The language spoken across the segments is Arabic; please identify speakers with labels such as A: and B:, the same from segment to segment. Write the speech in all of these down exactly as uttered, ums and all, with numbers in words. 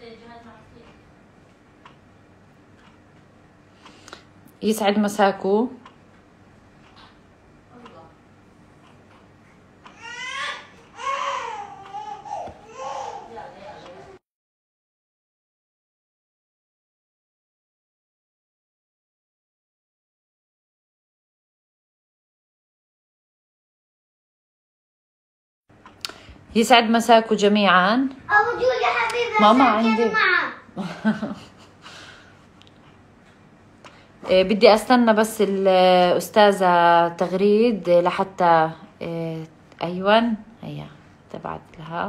A: يسعد مساكو. يسعد مساكو جميعا.
B: أبو جولي حبيبي
A: ماما عندي إيه بدي استنى بس الأستاذة تغريد لحتى إيه أيوة هيا تبعت لها.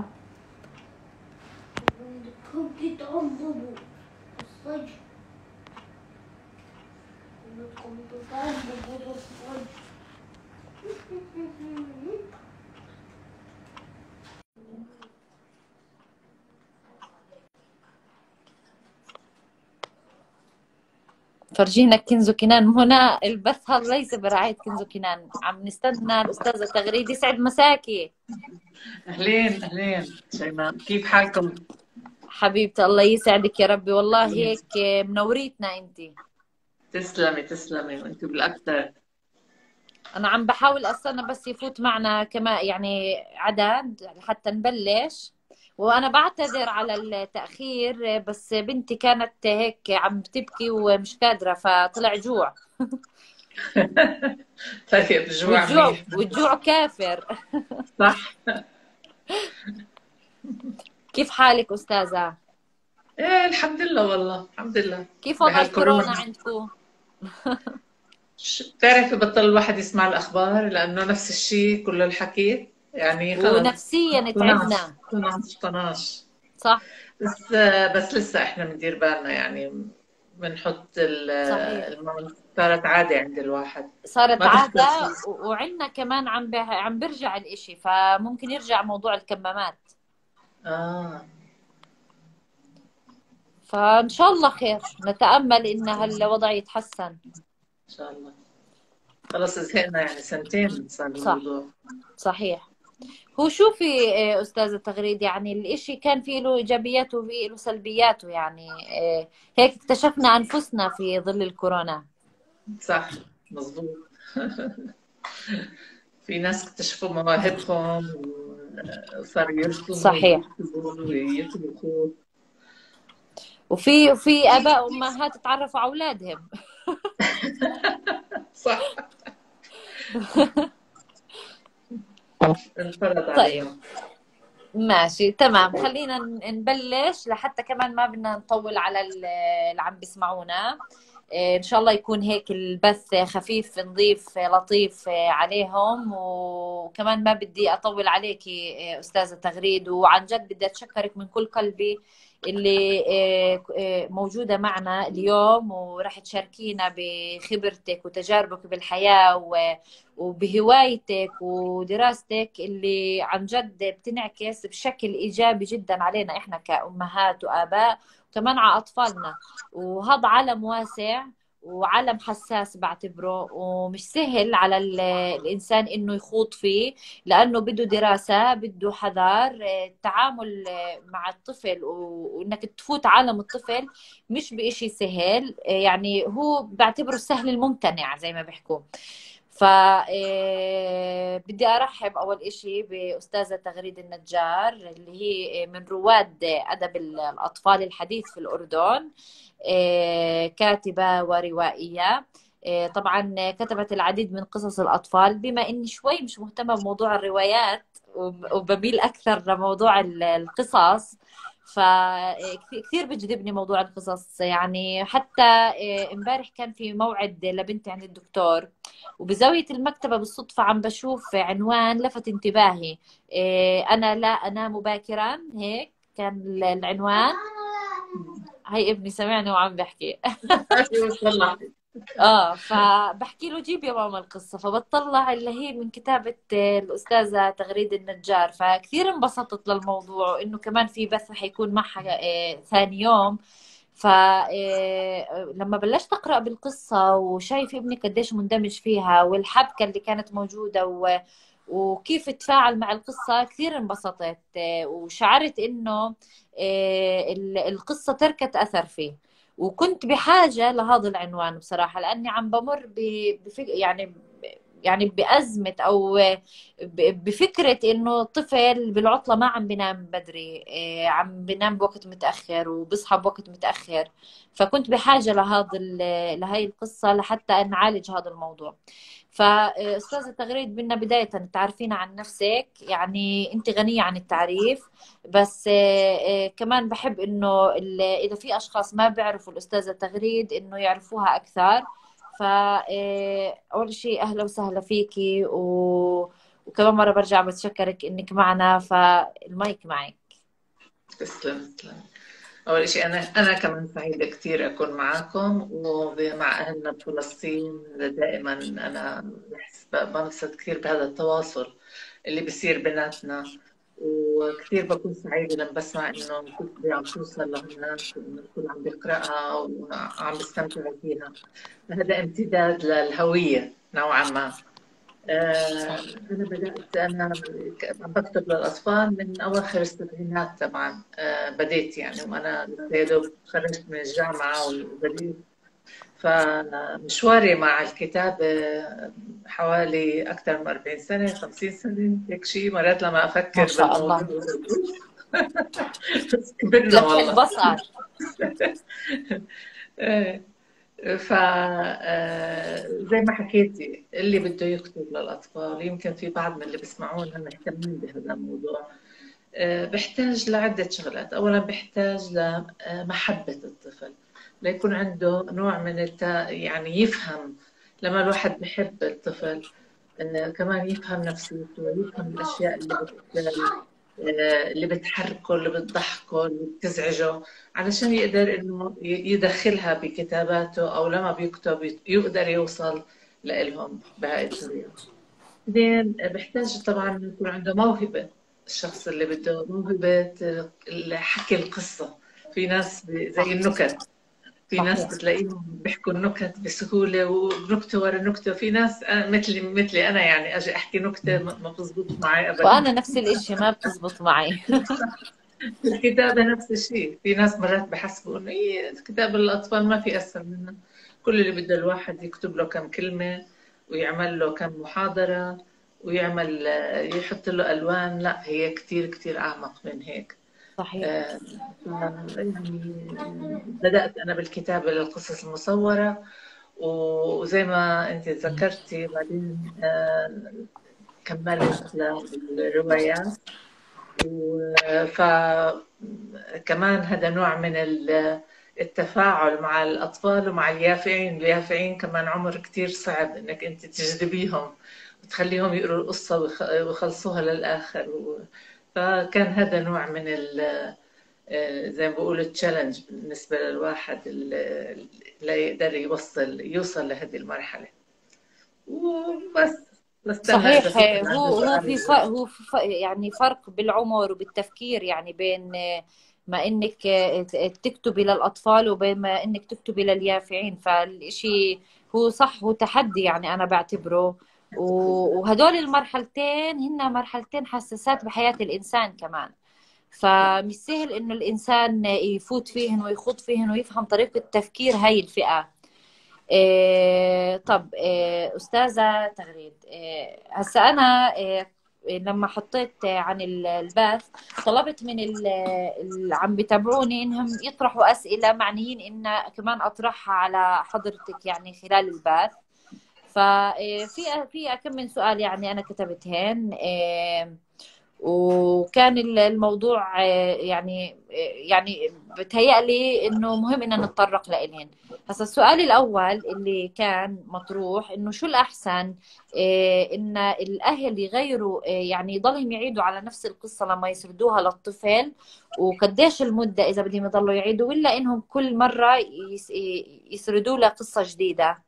A: فرجينا كنزو كنان. هنا البث هذا ليس برعاية كنزو كنان، عم نستنى الأستاذة تغريد. يسعد مساكي.
C: أهلين أهلين شيماء، كيف حالكم؟
A: حبيبتي الله يسعدك يا ربي، والله هيك منوريتنا انتي.
C: تسلمي تسلمي، وانت بالأكثر.
A: أنا عم بحاول أستنى بس يفوت معنا كمان يعني عدد حتى نبلش، وأنا بعتذر على التأخير بس بنتي كانت هيك عم تبكي ومش قادرة فطلع جوع.
C: طيب جوع
A: والجوع
C: منيح.
A: والجوع كافر.
C: صح.
A: كيف حالك أستاذة؟
C: ايه الحمد لله، والله الحمد لله.
A: كيف وضع
C: بهالكورونا
A: الكورونا عندكم؟
C: بتعرفي بطل الواحد يسمع الأخبار لأنه نفس الشيء كل الحكي، يعني خلص
A: ونفسيا
C: طناش
A: تعبنا.
C: طناش طناش.
A: صح
C: بس بس لسه احنا بندير بالنا، يعني بنحط
A: صحيح،
C: الماء. صارت عادة عند الواحد،
A: صارت
C: ما بيخلص.
A: عادة. وعندنا كمان عم به... عم بيرجع الإشي، فممكن يرجع موضوع الكمامات.
C: اه
A: فإن شاء الله خير، نتأمل إن هالوضع يتحسن.
C: ان شاء الله. خلص زهقنا، يعني سنتين صار
A: صح
C: الموضوع.
A: صحيح. هو شوفي إيه، أستاذة تغريد، يعني الإشي كان فيه له إيجابياته وفيه له سلبياته، يعني إيه، هيك اكتشفنا أنفسنا في ظل الكورونا.
C: صح مظبوط. في ناس اكتشفوا مواهبهم وصاروا يرسموا
A: صحيح.
C: ويكتبوا ويطبخوا.
A: وفي وفي آباء وأمهات تعرفوا على أولادهم.
C: صح. انفرض
A: طيب
C: عليهم.
A: ماشي تمام، خلينا نبلش لحتى كمان ما بدنا نطول على اللي عم بيسمعونا. إن شاء الله يكون هيك البث خفيف نظيف لطيف عليهم، وكمان ما بدي أطول عليكي أستاذة تغريد، وعن جد بدي أتشكرك من كل قلبي اللي موجودة معنا اليوم ورح تشاركينا بخبرتك وتجاربك بالحياة وبهوايتك ودراستك اللي عن جد بتنعكس بشكل إيجابي جدا علينا إحنا كأمهات وآباء، وكمان على أطفالنا. وهذا عالم واسع وعالم حساس بعتبره، ومش سهل على الإنسان إنه يخوض فيه، لأنه بده دراسة، بده حذر. التعامل مع الطفل وإنك تفوت عالم الطفل مش بإشي سهل، يعني هو بعتبره السهل الممتنع زي ما بيحكوا. ف بدي أرحب أول إشي بأستاذة تغريد النجار اللي هي من رواد أدب الأطفال الحديث في الأردن، كاتبة وروائية. طبعا كتبت العديد من قصص الأطفال، بما إني شوي مش مهتمة بموضوع الروايات وبميل أكثر لموضوع القصص، فكثير بجذبني موضوع القصص. يعني حتى امبارح كان في موعد لبنتي عند الدكتور، وبزاوية المكتبة بالصدفة عم بشوف عنوان لفت انتباهي، أنا لا أنام باكرا، هيك كان العنوان. هاي ابني سمعني وعم بحكي. اه فبحكي له جيب يا ماما القصة، فبطلع اللي هي من كتابة الأستاذة تغريد النجار، فكثير انبسطت للموضوع، وإنه كمان في بث حيكون معها آه ثاني يوم. فلما بلشت أقرأ بالقصة وشايف ابني قديش مندمج فيها، والحبكة اللي كانت موجودة و... وكيف تفاعل مع القصة كثير انبسطت. وشعرت إنه القصة تركت أثر فيه، وكنت بحاجة لهذا العنوان بصراحة، لأني عم بمر بفك يعني يعني بأزمة أو بفكرة إنه الطفل بالعطلة ما عم بينام بدري، عم بينام بوقت متأخر وبصحى بوقت متأخر. فكنت بحاجة لهذا لهي القصة لحتى نعالج هذا الموضوع. فأستاذة تغريد، بدنا بداية تعرفينا عن نفسك. يعني أنت غنية عن التعريف، بس كمان بحب إنه إذا في أشخاص ما بيعرفوا الأستاذة تغريد إنه يعرفوها أكثر. فأول شيء أهلا وسهلا فيكي، و... وكمان مرة برجع بتشكرك إنك معنا، فالمايك معك.
C: تسلم تسلم. أول شيء أنا أنا كمان سعيدة كثير أكون معاكم ومع أهلنا بفلسطين. دائما أنا بحس بنبسط كثير بهذا التواصل اللي بيصير بيناتنا، وكثير بكون سعيدة لما بسمع إنه الكتب عم توصل لهالناس وإنه الكل عم بيقرأها وعم بيستمتعوا فيها. هذا امتداد للهوية نوعا ما. آه، أنا بدأت أنا عم بكتب للأطفال من أواخر السبعينات طبعا. آه، بديت يعني وأنا لسه يا دوب تخرجت من الجامعة وبديت. فمشواري مع الكتابة حوالي أكثر من أربعين سنة خمسين سنة هيك شيء. مرات لما
A: ما
C: أفكر
A: شاء
C: بالموضوع
A: الله.
C: بقول بس كبرنا
A: لمح
C: والله.
A: البصر.
C: آه، ف آه، زي ما حكيتي، اللي بده يكتب للأطفال يمكن في بعض من اللي بيسمعونا مهتمين بهذا الموضوع. آه، بحتاج لعدة شغلات. أولا بحتاج لمحبة الطفل، ليكون عنده نوع من الت... يعني يفهم. لما الواحد بحب الطفل آه، كمان يفهم نفسيته، يفهم الأشياء اللي بت... آه، اللي بتحركه، اللي بتضحكه، اللي بتزعجه، علشان يقدر إنه ي- يدخلها بكتاباته، أو لما بيكتب يقدر يوصل لإلهم بهاي الطريقة. بعدين بحتاج طبعا يكون عنده موهبة. الشخص اللي بده موهبة حكي القصة. في ناس ب- زي
A: صح.
C: النكت، في ناس
A: صحيح.
C: بتلاقيهم بيحكوا النكت بسهولة ونكتة ورا نكتة. في ناس أنا- مثلي مثلي أنا يعني أجي أحكي نكتة ما ما بتزبط معي أبدا.
A: وأنا نفس الإشي ما بتزبط معي.
C: الكتابة نفس الشيء. في ناس مرات بحسبوا إنه إيه كتاب الأطفال ما في أسهل منه. كل اللي بده الواحد يكتب له كم كلمة ويعمل له كم محاضرة ويعمل يحط له ألوان. لا، هي كتير كتير أعمق من هيك.
A: صحيح.
C: آه، يعني بدأت أنا بالكتابة للقصص المصورة، وزي ما أنت ذكرتي بعدين آه، كملت للروايات. فكمان هذا نوع من ال- التفاعل مع الأطفال ومع اليافعين. اليافعين كمان عمر كتير صعب إنك أنت تجذبيهم وتخليهم يقروا القصة ويخ- ويخلصوها للآخر. و- فكان هذا نوع من ال زي ما بقولوا التشالنج بالنسبة للواحد اللي لا يقدر يوصل يوصل لهذه المرحلة. وبس بستنى إذا
A: صحيح.
C: في حد عنده
A: هو هو في
C: سؤال.
A: فرق، هو في فرق يعني فرق بالعمر وبالتفكير، يعني بين ما انك تكتبي للاطفال وبين ما انك تكتبي لليافعين. فالشيء هو صح، هو تحدي يعني انا بعتبره. و- وهدول المرحلتين هن مرحلتين حساسات بحياة الانسان كمان. فمش سهل انه الانسان يفوت فيهن ويخوض فيهن ويفهم طريقة تفكير هاي الفئة. إيه طب إيه أستاذة تغريد، إيه هسا أنا إيه لما حطيت عن ال- البث، طلبت من ال- اللي عم بيتابعوني إنهم يطرحوا أسئلة معنيين إن كمان أطرحها على حضرتك يعني خلال البث. ففي في كم من سؤال يعني أنا كتبتهن. إيه وكان ال- الموضوع آه، يعني آه، يعني بتهيألي انه مهم ان نتطرق لإلهن. هسا السؤال الاول اللي كان مطروح انه شو الاحسن، آه، ان الاهل يغيروا، آه، يعني يضلهم يعيدوا على نفس القصة لما يسردوها للطفل، وقديش المدة اذا بدهم يضلوا يعيدوا، ولا انهم كل مرة يس- يسردوا له قصة جديدة؟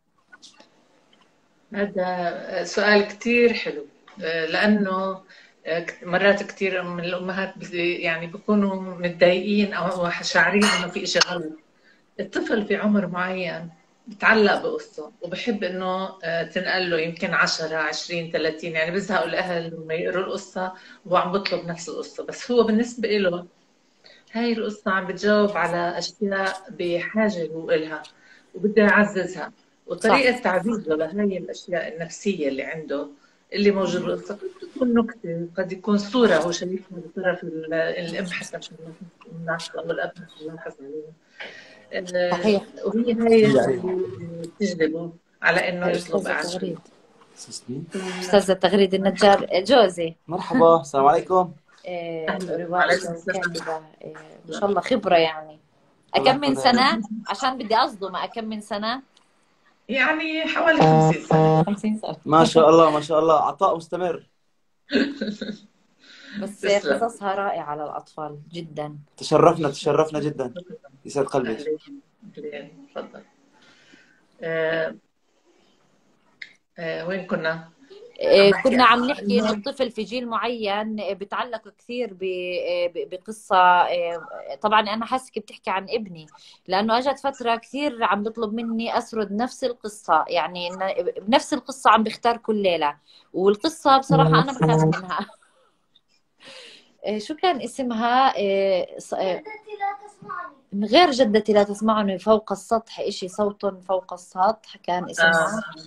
C: هذا سؤال كتير حلو. آه، لأنه آه، مرات كتير من الأمهات بي- يعني بيكونوا متضايقين أو شاعرين إنه في إشي غلط. الطفل في عمر معين بتعلق بقصة وبحب إنه آه، تنقل له يمكن عشرة عشرين ثلاثين، يعني بزهقوا الأهل لما يقروا القصة وهو عم بطلب نفس القصة، بس هو بالنسبة له هاي القصة عم بتجاوب على أشياء بحاجة هو إلها وبده يعززها،
A: صح.
C: وطريقة تعزيزه لهي الأشياء النفسية اللي عنده اللي موجود بالقصة قد تكون نكتة، قد يكون صورة هو شايفها بطرف ال- الأم حتى مش ملاحظة أو الأب مش ملاحظ عليها. آه،
A: صحيح.
C: وهي هاي اللي بتجذبه على إنه
A: هاي
C: يطلب
A: أستاذة
C: إعادة.
A: تغريد، أستاذة تغريد النجار جوزي.
B: مرحبا، السلام عليكم.
A: إيه،
C: أهلا
A: روائية
C: وعليكم السلام.
A: وكاتبة، إيه، ما شاء الله خبرة يعني.
B: الله
A: أكم من
B: يحفظك.
A: سنة؟ عشان بدي أصدم، أكم من سنة؟
C: يعني حوالي خمسين سنة.
A: خمسين سنة.
B: ما شاء الله ما شاء الله، عطاء مستمر.
A: بس
C: تسلم.
A: قصصها رائعة للأطفال جدا.
B: تشرفنا تشرفنا جدا، يسعد قلبك.
C: أهلين أهلين، تفضل. آه، آه، وين كنا؟ عم
A: إيه،
C: بحكي
A: كنا عم
C: عن
A: نحكي إنه
C: إنه
A: الطفل في جيل معين إيه، بتعلق كثير ب- إيه، ب- بقصة. إيه، طبعا أنا حاسك بتحكي عن ابني، لأنه أجت فترة كثير عم بيطلب مني أسرد نفس القصة، يعني إن بنفس القصة عم بختار كل ليلة، والقصة بصراحة أنا بخاف منها. إيه، شو كان اسمها؟ إيه، ص- إيه،
D: جدتي لا تسمعني.
A: من غير جدتي لا تسمعني، فوق السطح، إشي صوت فوق السطح كان اسمها.
C: آه،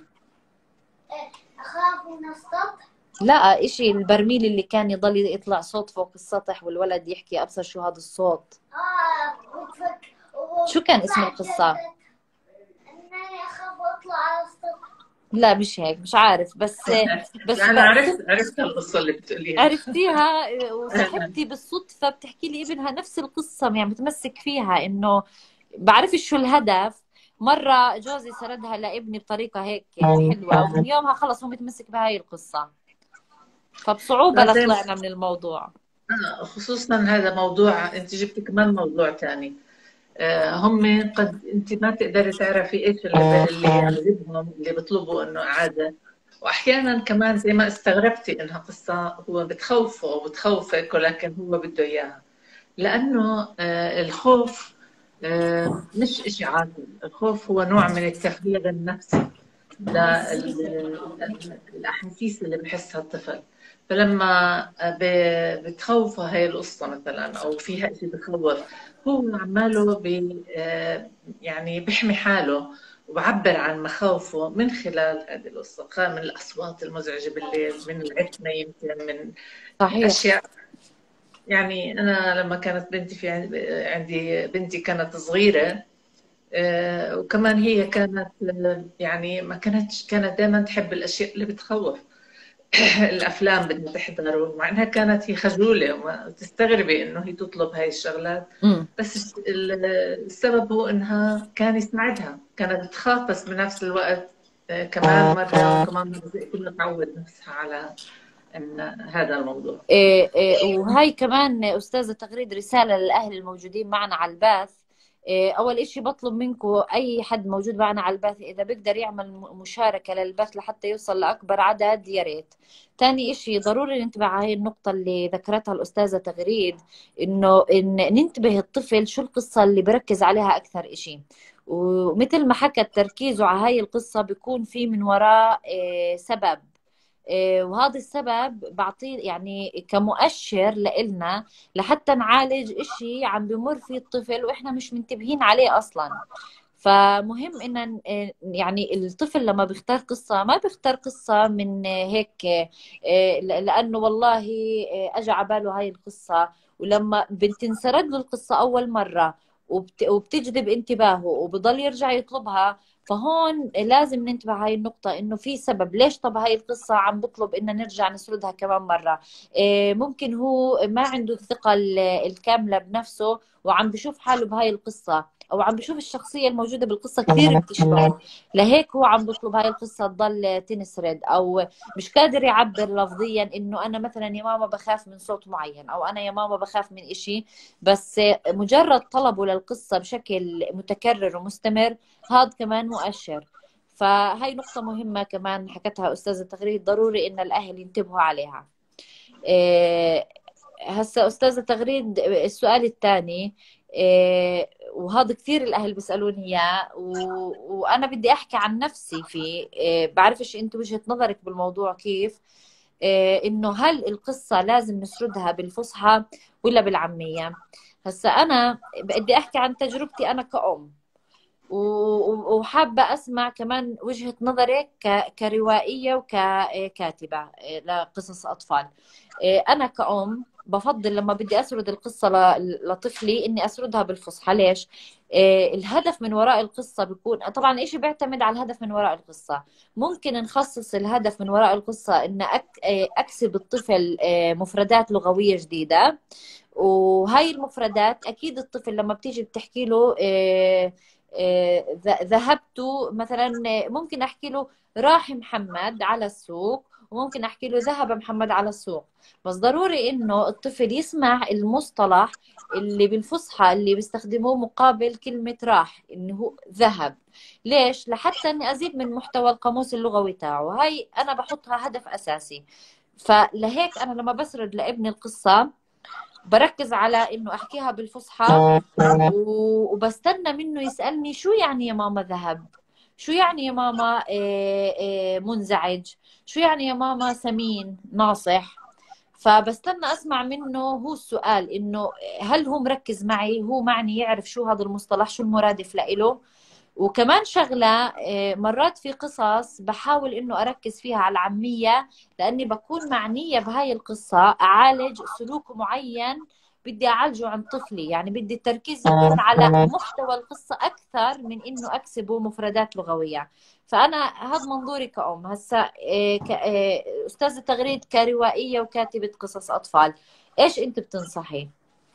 D: أخاف من السطح.
A: لا، إشي البرميل اللي كان يضل يطلع صوت فوق السطح والولد يحكي أبصر شو هذا الصوت.
D: آه وتفك.
A: شو كان اسم القصة؟
D: إنني أخاف أطلع على السطح.
A: لا مش هيك، مش عارف، بس بس
C: لا أنا
A: بس
C: عرفت عرفت القصة اللي بتقوليها.
A: عرفتيها. وصاحبتي بالصدفة بتحكي لي ابنها نفس القصة، يعني متمسك فيها، إنه بعرفش شو الهدف. مرة جوزي سردها لابني بطريقة هيك حلوة، ومن يومها خلص هو متمسك بهاي القصة، فبصعوبة
C: لا زي ما
A: لطلعنا من الموضوع.
C: آه، خصوصا هذا موضوع أنت جبت كمان موضوع تاني. آه، هم قد أنت ما تقدري تعرفي إيش اللي اللي يعجبهم اللي بيطلبوا إنه إعادة، وأحيانا كمان زي ما استغربتي إنها قصة هو بتخوفه وبتخوفك ولكن هو بده إياها، لأنه آه، الخوف آه، مش إشي عادي. الخوف هو نوع من التغيير النفسي للأحاسيس اللي بحسها الطفل. فلما ب- بتخوفه هاي القصة مثلا أو فيها إشي بخوف، هو عماله بي آه، يعني بيحمي حاله وبعبر عن مخاوفه من خلال هذه القصة، من الأصوات المزعجة بالليل، من العتمة، يمكن من من
A: صحيح.
C: أشياء. يعني أنا لما كانت بنتي في عندي بنتي كانت صغيرة، آه، وكمان هي كانت آه، يعني ما كانتش كانت دائما تحب الاشياء اللي بتخوف. الافلام بدها تحضر، مع انها كانت هي خجوله وما تستغربي انه هي تطلب هاي الشغلات،
A: امم
C: بس ال- السبب هو انها كان يساعدها، كانت تخاف بس بنفس الوقت آه، كمان مره وكمان مره زي كلها تعود نفسها على إن هذا الموضوع.
A: إيه إيه، وهاي كمان أستاذة تغريد رسالة للأهل الموجودين معنا على البث. إيه، أول إشي بطلب منكم أي حد موجود معنا على البث إذا بيقدر يعمل م- مشاركة للبث لحتى يوصل لأكبر عدد يا ريت. تاني إشي ضروري ننتبه على هاي النقطة اللي ذكرتها الأستاذة تغريد، إنه إن ننتبه الطفل شو القصة اللي بركز عليها أكثر إشي، ومثل ما حكت تركيزه على هاي القصة بيكون في من وراء إيه سبب. إيه، وهذا السبب بعطيه يعني كمؤشر لإلنا لحتى نعالج إشي عم بمر فيه الطفل وإحنا مش منتبهين عليه أصلا. فمهم إن يعني الطفل لما بيختار قصة ما بيختار قصة من هيك إيه، لأنه والله إيه، أجى على باله هاي القصة، ولما بتنسرد له القصة أول مرة وبت- وبتجذب انتباهه وبضل يرجع يطلبها، فهون لازم ننتبه هاي النقطة إنه في سبب ليش طب هاي القصة عم بطلب إن نرجع نسردها كمان مرة. إيه، ممكن هو ما عنده الثقة ال- الكاملة بنفسه وعم بشوف حاله بهاي القصة، أو عم بشوف الشخصية الموجودة بالقصة كثير بتشبهه، لهيك هو عم بطلب هاي القصة تضل تنسرد، أو مش قادر يعبر لفظيا إنه أنا مثلا يا ماما بخاف من صوت معين، أو أنا يا ماما بخاف من إشي، بس مجرد طلبه للقصة بشكل متكرر ومستمر هذا كمان مؤشر. فهاي نقطة مهمة كمان حكتها أستاذة تغريد، ضروري إن الأهل ينتبهوا عليها. إيه، هسا أستاذة تغريد السؤال الثاني، إيه، وهذا كثير الأهل بيسألوني إياه، و... وأنا بدي أحكي عن نفسي فيه. آه، بعرفش أنت وجهة نظرك بالموضوع كيف. آه، إنه هل القصة لازم نسردها بالفصحى ولا بالعامية؟ هسا أنا بدي أحكي عن تجربتي أنا كأم، و- وحابة أسمع كمان وجهة نظرك ك- كروائية وككاتبة لقصص أطفال. أنا كأم بفضل لما بدي أسرد القصة ل- لطفلي إني أسردها بالفصحى. ليش؟ الهدف من وراء القصة بيكون طبعا إشي بيعتمد على الهدف من وراء القصة. ممكن نخصص الهدف من وراء القصة إن أك- أكسب الطفل مفردات لغوية جديدة، وهاي المفردات اكيد الطفل لما بتيجي بتحكي له آه، آه، ذ- ذهبت مثلا، ممكن احكي له راح محمد على السوق، وممكن احكي له ذهب محمد على السوق. بس ضروري انه الطفل يسمع المصطلح اللي بالفصحى اللي بيستخدموه مقابل كلمة راح، انه هو ذهب. ليش؟ لحتى اني ازيد من محتوى القاموس اللغوي تاعه. هاي انا بحطها هدف اساسي. فلهيك انا لما بسرد لابني القصة بركز على انه احكيها بالفصحى، و- وبستنى منه يسألني شو يعني يا ماما ذهب، شو يعني يا ماما إيه إيه منزعج، شو يعني يا ماما سمين ناصح. فبستنى اسمع منه هو السؤال، انه هل هو مركز معي، هو معني يعرف شو هذا المصطلح، شو المرادف لإله. وكمان شغلة، آه، مرات في قصص بحاول إنه أركز فيها على العامية، لأني بكون معنية بهاي القصة أعالج سلوك معين بدي أعالجه عند طفلي. يعني بدي التركيز يكون على محتوى القصة أكثر من إنه أكسبه مفردات لغوية. فأنا هذا منظوري كأم. هسا آه، ك- آه، أستاذة تغريد كروائية وكاتبة قصص أطفال، إيش أنت بتنصحي؟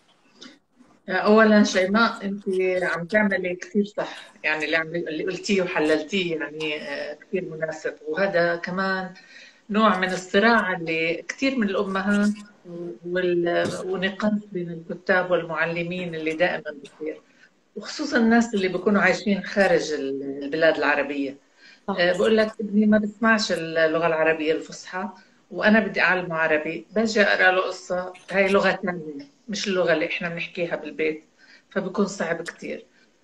C: اولا شيماء، انت عم تعملي كثير صح، يعني اللي عم اللي قلتيه وحللتيه يعني آه، كثير مناسب. وهذا كمان نوع من الصراع اللي كثير من الامهات وال- ونقاش بين الكتاب والمعلمين اللي دائما بصير، وخصوصا الناس اللي بيكونوا عايشين خارج البلاد العربية.
A: صح.
C: آه، بقول لك ابني ما بسمعش اللغة العربية الفصحى، وأنا بدي أعلمه عربي، باجي أقرأ له قصة هاي لغة ثانية مش اللغة اللي إحنا بنحكيها بالبيت، فبكون صعب كتير.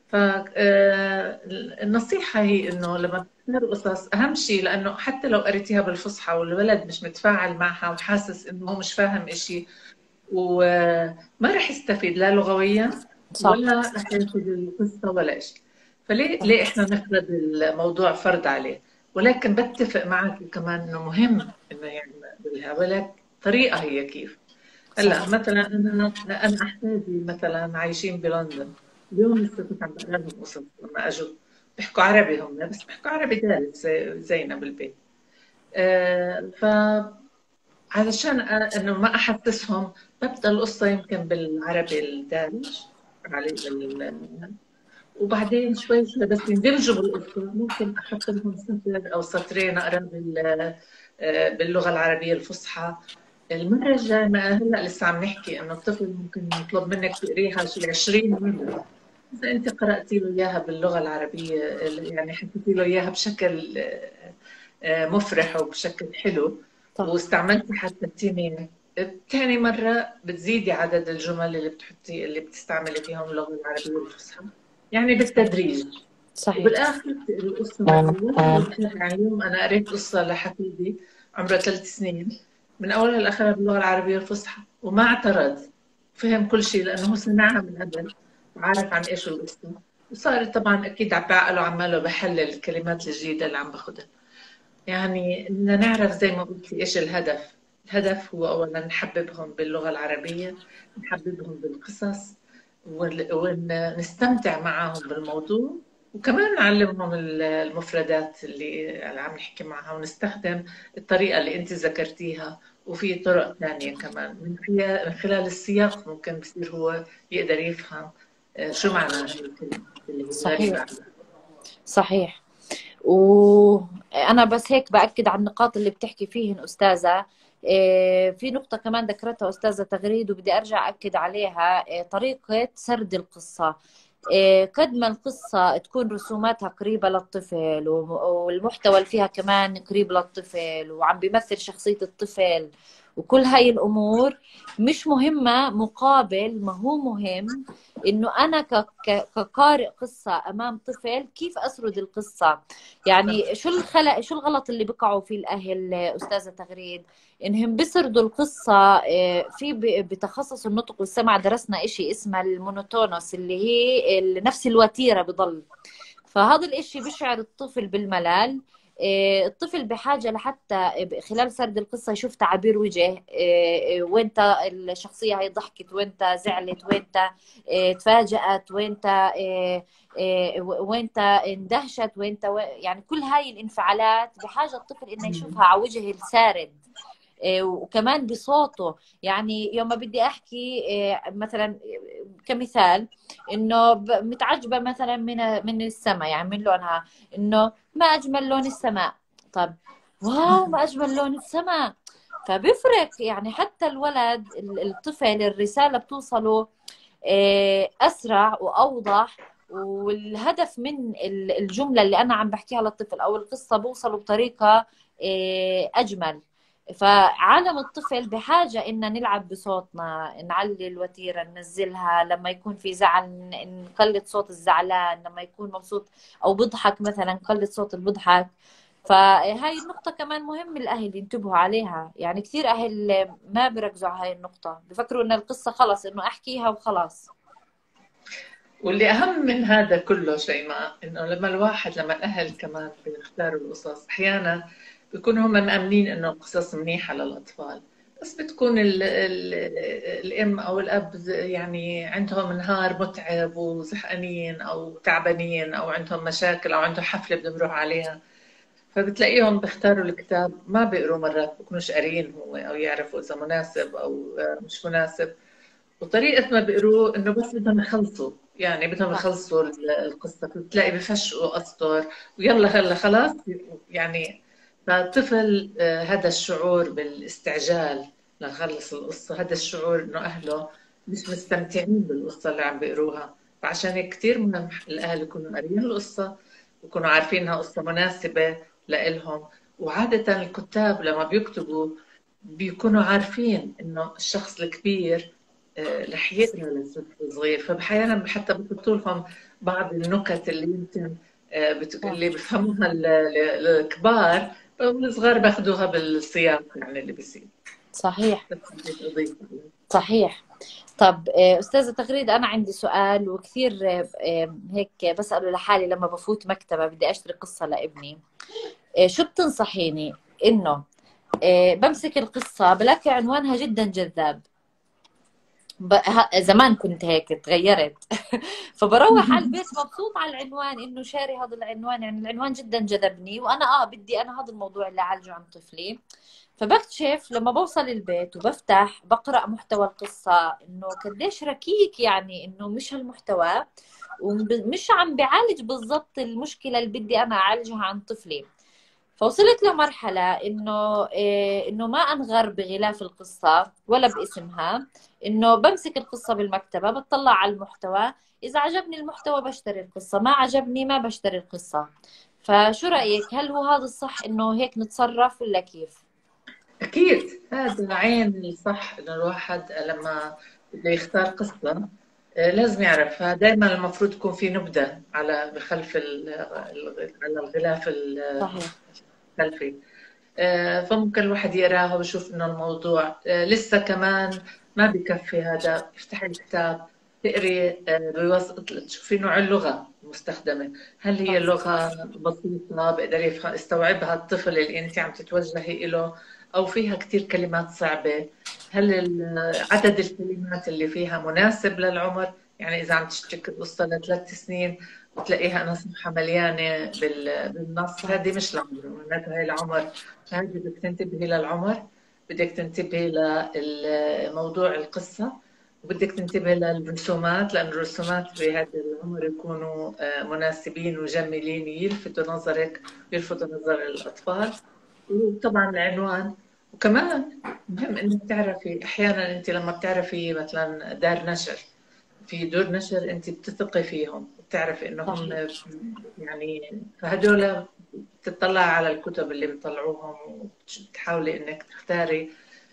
C: فالنصيحة هي إنه لما تختار قصص أهم شيء، لأنه حتى لو قريتيها بالفصحى والولد مش متفاعل معها وحاسس إنه هو مش فاهم إشي، وما رح يستفيد لا لغويا
A: صح.
C: ولا رح ياخذ القصة ولا شيء. فليه ليه احنا نفرض الموضوع فرض عليه؟ ولكن بتفق معك كمان انه مهم انه يعني بالها، ولك طريقة هي كيف. هلا
A: صح.
C: مثلا انا انا احفادي مثلا عايشين بلندن، اليوم لسه كنت عم بقرا لهم قصص لما اجوا، بيحكوا عربي هم، بس بيحكوا عربي دارس زي- زينا بالبيت. آه، ف علشان أ- انه ما احسسهم، ببدا القصه يمكن بالعربي الدارج علي بال... وبعدين شوي شوي بس يندمجوا بالقصه ممكن احط لهم سطر او سطرين اقرا بال... آه، باللغه العربيه الفصحى. المره الجايه، ما هلا لسه عم نحكي انه الطفل ممكن يطلب منك تقريها شي عشرين مره، اذا انت قراتي له اياها باللغه العربيه، يعني حكيتي له اياها بشكل آه، آه، مفرح وبشكل حلو،
A: صح.
C: واستعملتي حتى التنين، ثاني مرة بتزيدي عدد الجمل اللي بتحطي اللي بتستعملي فيهم اللغة العربية الفصحى، يعني بالتدريج.
A: صحيح.
C: وبالآخر بتقري القصة مرة. يعني اليوم أنا قريت قصة لحفيدي عمره ثلاث سنين، من أولها لآخرها باللغة العربية الفصحى، وما اعترض، فهم كل شيء لأنه هو سمعها من قبل وعارف عن إيش القصة. وصارت طبعا أكيد عم بعقله عماله بحلل الكلمات الجديدة اللي عم باخذها. يعني بدنا نعرف زي ما قلتي ايش الهدف. الهدف هو اولا نحببهم باللغه العربيه، نحببهم بالقصص، ون- ونستمتع معهم بالموضوع، وكمان نعلمهم ال- المفردات اللي اللي عم نحكي معها، ونستخدم الطريقه اللي انت ذكرتيها. وفي طرق ثانيه كمان من خلال من خلال السياق ممكن بصير هو يقدر يفهم آه، شو معنى هاي الكلمه اللي هي غريبه
A: صحيح.
C: عليه.
A: صحيح. وأنا بس هيك بأكد على النقاط اللي بتحكي فيهن أستاذة. إيه، في نقطة كمان ذكرتها أستاذة تغريد وبدي أرجع أكد عليها. إيه، طريقة سرد القصة. إيه، قد ما القصة تكون رسوماتها قريبة للطفل، وم- والمحتوى اللي فيها كمان قريب للطفل وعم بيمثل شخصية الطفل، وكل هاي الأمور مش مهمة، مقابل ما هو مهم إنه أنا كقارئ قصة أمام طفل كيف أسرد القصة. يعني شو الخلق شو الغلط اللي بقعوا فيه الأهل أستاذة تغريد؟ إنهم بيسردوا القصة في بتخصص النطق والسمع درسنا إشي اسمه المونوتونوس، اللي هي نفس الوتيرة بضل، فهذا الإشي بيشعر الطفل بالملل. الطفل بحاجة لحتى خلال سرد القصة يشوف تعابير وجه، وانت الشخصية هي ضحكت، وانت زعلت، وانت تفاجأت، وانت وانت اندهشت، وانت يعني كل هاي الانفعالات بحاجة الطفل انه يشوفها على وجه السارد، وكمان بصوته. يعني يوم ما بدي احكي مثلا كمثال انه متعجبه مثلا من من السماء، يعني من لونها، انه ما اجمل لون السماء. طب واو ما اجمل لون السماء، فبيفرق. يعني حتى الولد الطفل الرساله بتوصله اسرع واوضح، والهدف من الجمله اللي انا عم بحكيها للطفل او القصه بوصله بطريقه اجمل. فعالم الطفل بحاجة إن نلعب بصوتنا، نعلي الوتيرة، ننزلها، لما يكون في زعل نقلد صوت الزعلان، لما يكون مبسوط أو بضحك مثلا نقلد صوت البضحك. فهاي النقطة كمان مهم الأهل ينتبهوا عليها. يعني كثير أهل ما بيركزوا على هاي النقطة، بفكروا إن القصة خلص إنه أحكيها وخلاص.
C: واللي أهم من هذا كله شيماء إنه لما الواحد لما الأهل كمان بيختاروا القصص أحيانا بيكونوا هم مأمنين إنه القصص منيحة للأطفال، بس بتكون ال ال الأم أو الأب يعني عندهم نهار متعب وزهقانين أو تعبانين أو عندهم مشاكل أو عندهم حفلة بدهم يروحوا عليها، فبتلاقيهم بيختاروا الكتاب ما بيقروا مرات، بيكونوش قاريين هو أو يعرفوا إذا مناسب أو مش مناسب، وطريقة ما بيقروه إنه بس بدهم يخلصوا، يعني بدهم يخلصوا القصة، بتلاقي بفشقوا أسطر ويلا هلا خلاص يعني. فالطفل هذا الشعور بالاستعجال لنخلص القصة، هذا الشعور إنه أهله مش مستمتعين بالقصة اللي عم بيقروها، فعشان هيك كثير مهم الأهل يكونوا قاريين القصة ويكونوا عارفين إنها قصة مناسبة لإلهم. وعادة الكتاب لما بيكتبوا بيكونوا عارفين إنه الشخص الكبير رح يقرا للطفل الصغير، فاحيانا حتى بحطوا لهم بعض النكت اللي يمكن اللي بفهموها الكبار والصغار باخذوها بالسياق يعني اللي بيصير.
A: صحيح صحيح. طب أستاذة تغريد أنا عندي سؤال وكثير هيك بسأله لحالي لما بفوت مكتبة بدي أشتري قصة لابني، شو بتنصحيني؟ إنه بمسك القصة بلاقي عنوانها جدا جذاب، زمان كنت هيك تغيرت فبروح على البيت مبسوط على العنوان انه شاري هذا العنوان، يعني العنوان جدا جذبني وانا اه بدي انا هذا الموضوع اللي اعالجه عن طفلي. فبكتشف لما بوصل البيت وبفتح بقرا محتوى القصه انه قديش ركيك، يعني انه مش هالمحتوى ومش عم بعالج بالضبط المشكله اللي بدي انا اعالجها عن طفلي. فوصلت لمرحلة إنه إيه إنه ما أنغر بغلاف القصة ولا باسمها، إنه بمسك القصة بالمكتبة بطلع على المحتوى، إذا عجبني المحتوى بشتري القصة، ما عجبني ما بشتري القصة. فشو رأيك؟ هل هو هذا الصح إنه هيك نتصرف ولا كيف؟
C: أكيد هذا عين الصح، إنه الواحد لما بده يختار قصة لازم يعرفها دائما المفروض يكون في نبذة على بخلف على الغلاف الخلفي، فممكن الواحد يقراها ويشوف انه الموضوع لسه كمان ما بكفي. هذا افتحي الكتاب تقري بوسط تشوفي نوع اللغة المستخدمة، هل هي لغة بسيطة بقدر يستوعبها الطفل اللي انت عم تتوجهي له، او فيها كثير كلمات صعبة، هل عدد الكلمات اللي فيها مناسب للعمر، يعني اذا عم تشتري قصة لثلاث سنين وتلاقيها انا صفحة مليانة بالنص، هذه مش العمر، معناتها هي العمر، هذه بدك تنتبهي للعمر، بدك تنتبهي لموضوع القصة، وبدك تنتبهي للرسومات، لأن الرسومات بهذا العمر يكونوا مناسبين وجميلين يلفتوا نظرك يلفتوا نظر الأطفال. وطبعا العنوان، وكمان مهم انك تعرفي احيانا انت لما بتعرفي مثلا دار نشر، في دور نشر انت بتثقي فيهم وبتعرفي انهم يعني، فهدول تطلع على الكتب اللي بيطلعوهم وتحاولي انك تختاري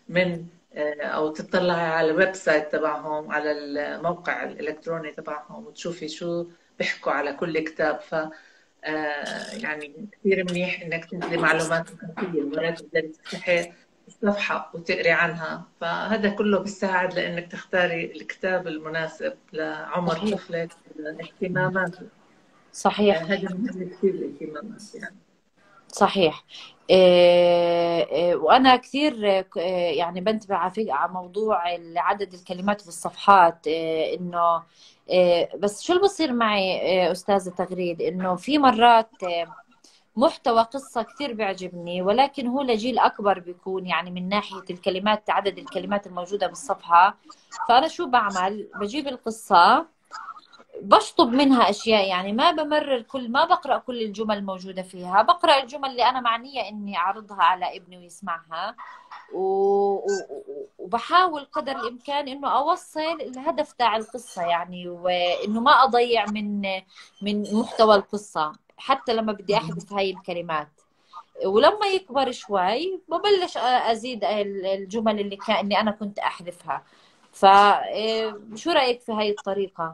C: من او تطلعي على الويب سايت تبعهم، على الموقع الالكتروني تبعهم، وتشوفي شو بيحكوا على كل كتاب. ف يعني كثير منيح انك تاخذي معلومات اساسيه ولا تقدري تفتحي الصفحه وتقري عنها. فهذا كله بيساعد لانك تختاري الكتاب المناسب لعمر
A: صحيح
C: طفلك واهتماماته.
A: صحيح
C: هذا مهم كثير الاهتمامات يعني.
A: صحيح. إيه إيه، وأنا كثير إيه، يعني بنتبه على فكرة على موضوع عدد الكلمات في الصفحات. إيه، إنه إيه، بس شو اللي بصير معي إيه، أستاذة تغريد، إنه في مرات إيه، محتوى قصة كثير بيعجبني، ولكن هو لجيل أكبر بيكون، يعني من ناحية الكلمات، عدد الكلمات الموجودة بالصفحة. فأنا شو بعمل؟ بجيب القصة، بشطب منها أشياء، يعني ما بمرر كل ما بقرأ كل الجمل الموجودة فيها، بقرأ الجمل اللي أنا معنية إني أعرضها على ابني ويسمعها، و... و... وبحاول قدر الإمكان إنه أوصل الهدف تاع القصة، يعني وإنه ما أضيع من من محتوى القصة حتى لما بدي أحذف هاي الكلمات. ولما يكبر شوي ببلش أزيد الجمل اللي كان اللي أنا كنت أحذفها. فشو رأيك في هاي الطريقة؟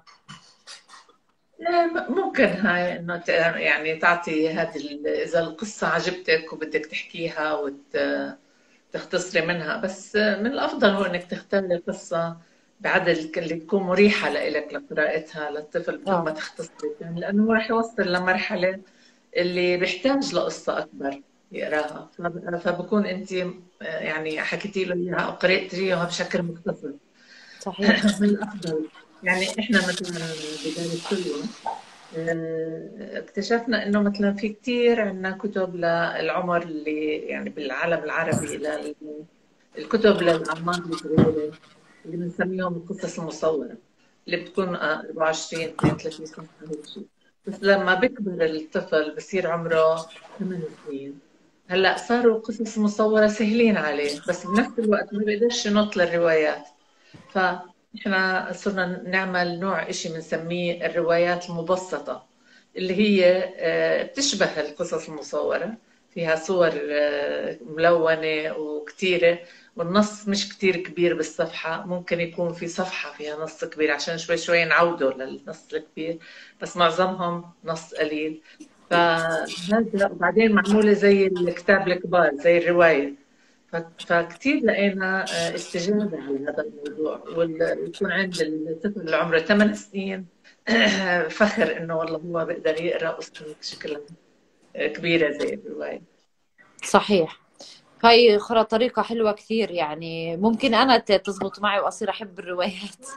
C: ممكن هاي انه ت- يعني تعطي هذه ال- اذا القصه عجبتك وبدك تحكيها وتختصري منها، بس من الافضل هو انك تختاري قصه بعدد اللي تكون مريحه لإلك لقراءتها للطفل بدون ما
A: اه
C: تختصري، يعني لانه راح يوصل لمرحله اللي بيحتاج لقصه اكبر يقراها. فب- فبكون انت يعني حكيتي له اياها او قرأتي له اياها بشكل مختصر.
A: صحيح
C: من الافضل يعني احنا مثلا بدار السلوى آه، اكتشفنا انه مثلا في كتير عندنا كتب للعمر اللي يعني بالعالم العربي، الكتب للاعمار الصغيره اللي بنسميهم القصص المصوره، اللي بتكون آه، أربعة وعشرين اثنين وثلاثين صفحه هيك شيء. بس لما بيكبر الطفل بصير عمره ثمان سنين، هلا صاروا قصص مصوره سهلين عليه، بس بنفس الوقت ما بيقدرش ينط للروايات. فإحنا صرنا نعمل نوع إشي بنسميه الروايات المبسطة، اللي هي آه، بتشبه القصص المصورة، فيها صور آه، ملونة وكتيرة، والنص مش كتير كبير بالصفحة. ممكن يكون في صفحة فيها نص كبير عشان شوي شوي نعوده للنص الكبير، بس معظمهم نص قليل. فهذا وبعدين معمولة زي الكتاب الكبار زي الرواية. فكتير لقينا آه، استجابة على هذا الموضوع، ويكون عند الطفل اللي عمره ثمان سنين فخر إنه والله هو بيقدر يقرأ قصة شكلها كبيرة زي الرواية.
A: صحيح. هاي أخرى طريقة حلوة كثير، يعني ممكن أنا ت- تزبط معي وأصير أحب الروايات.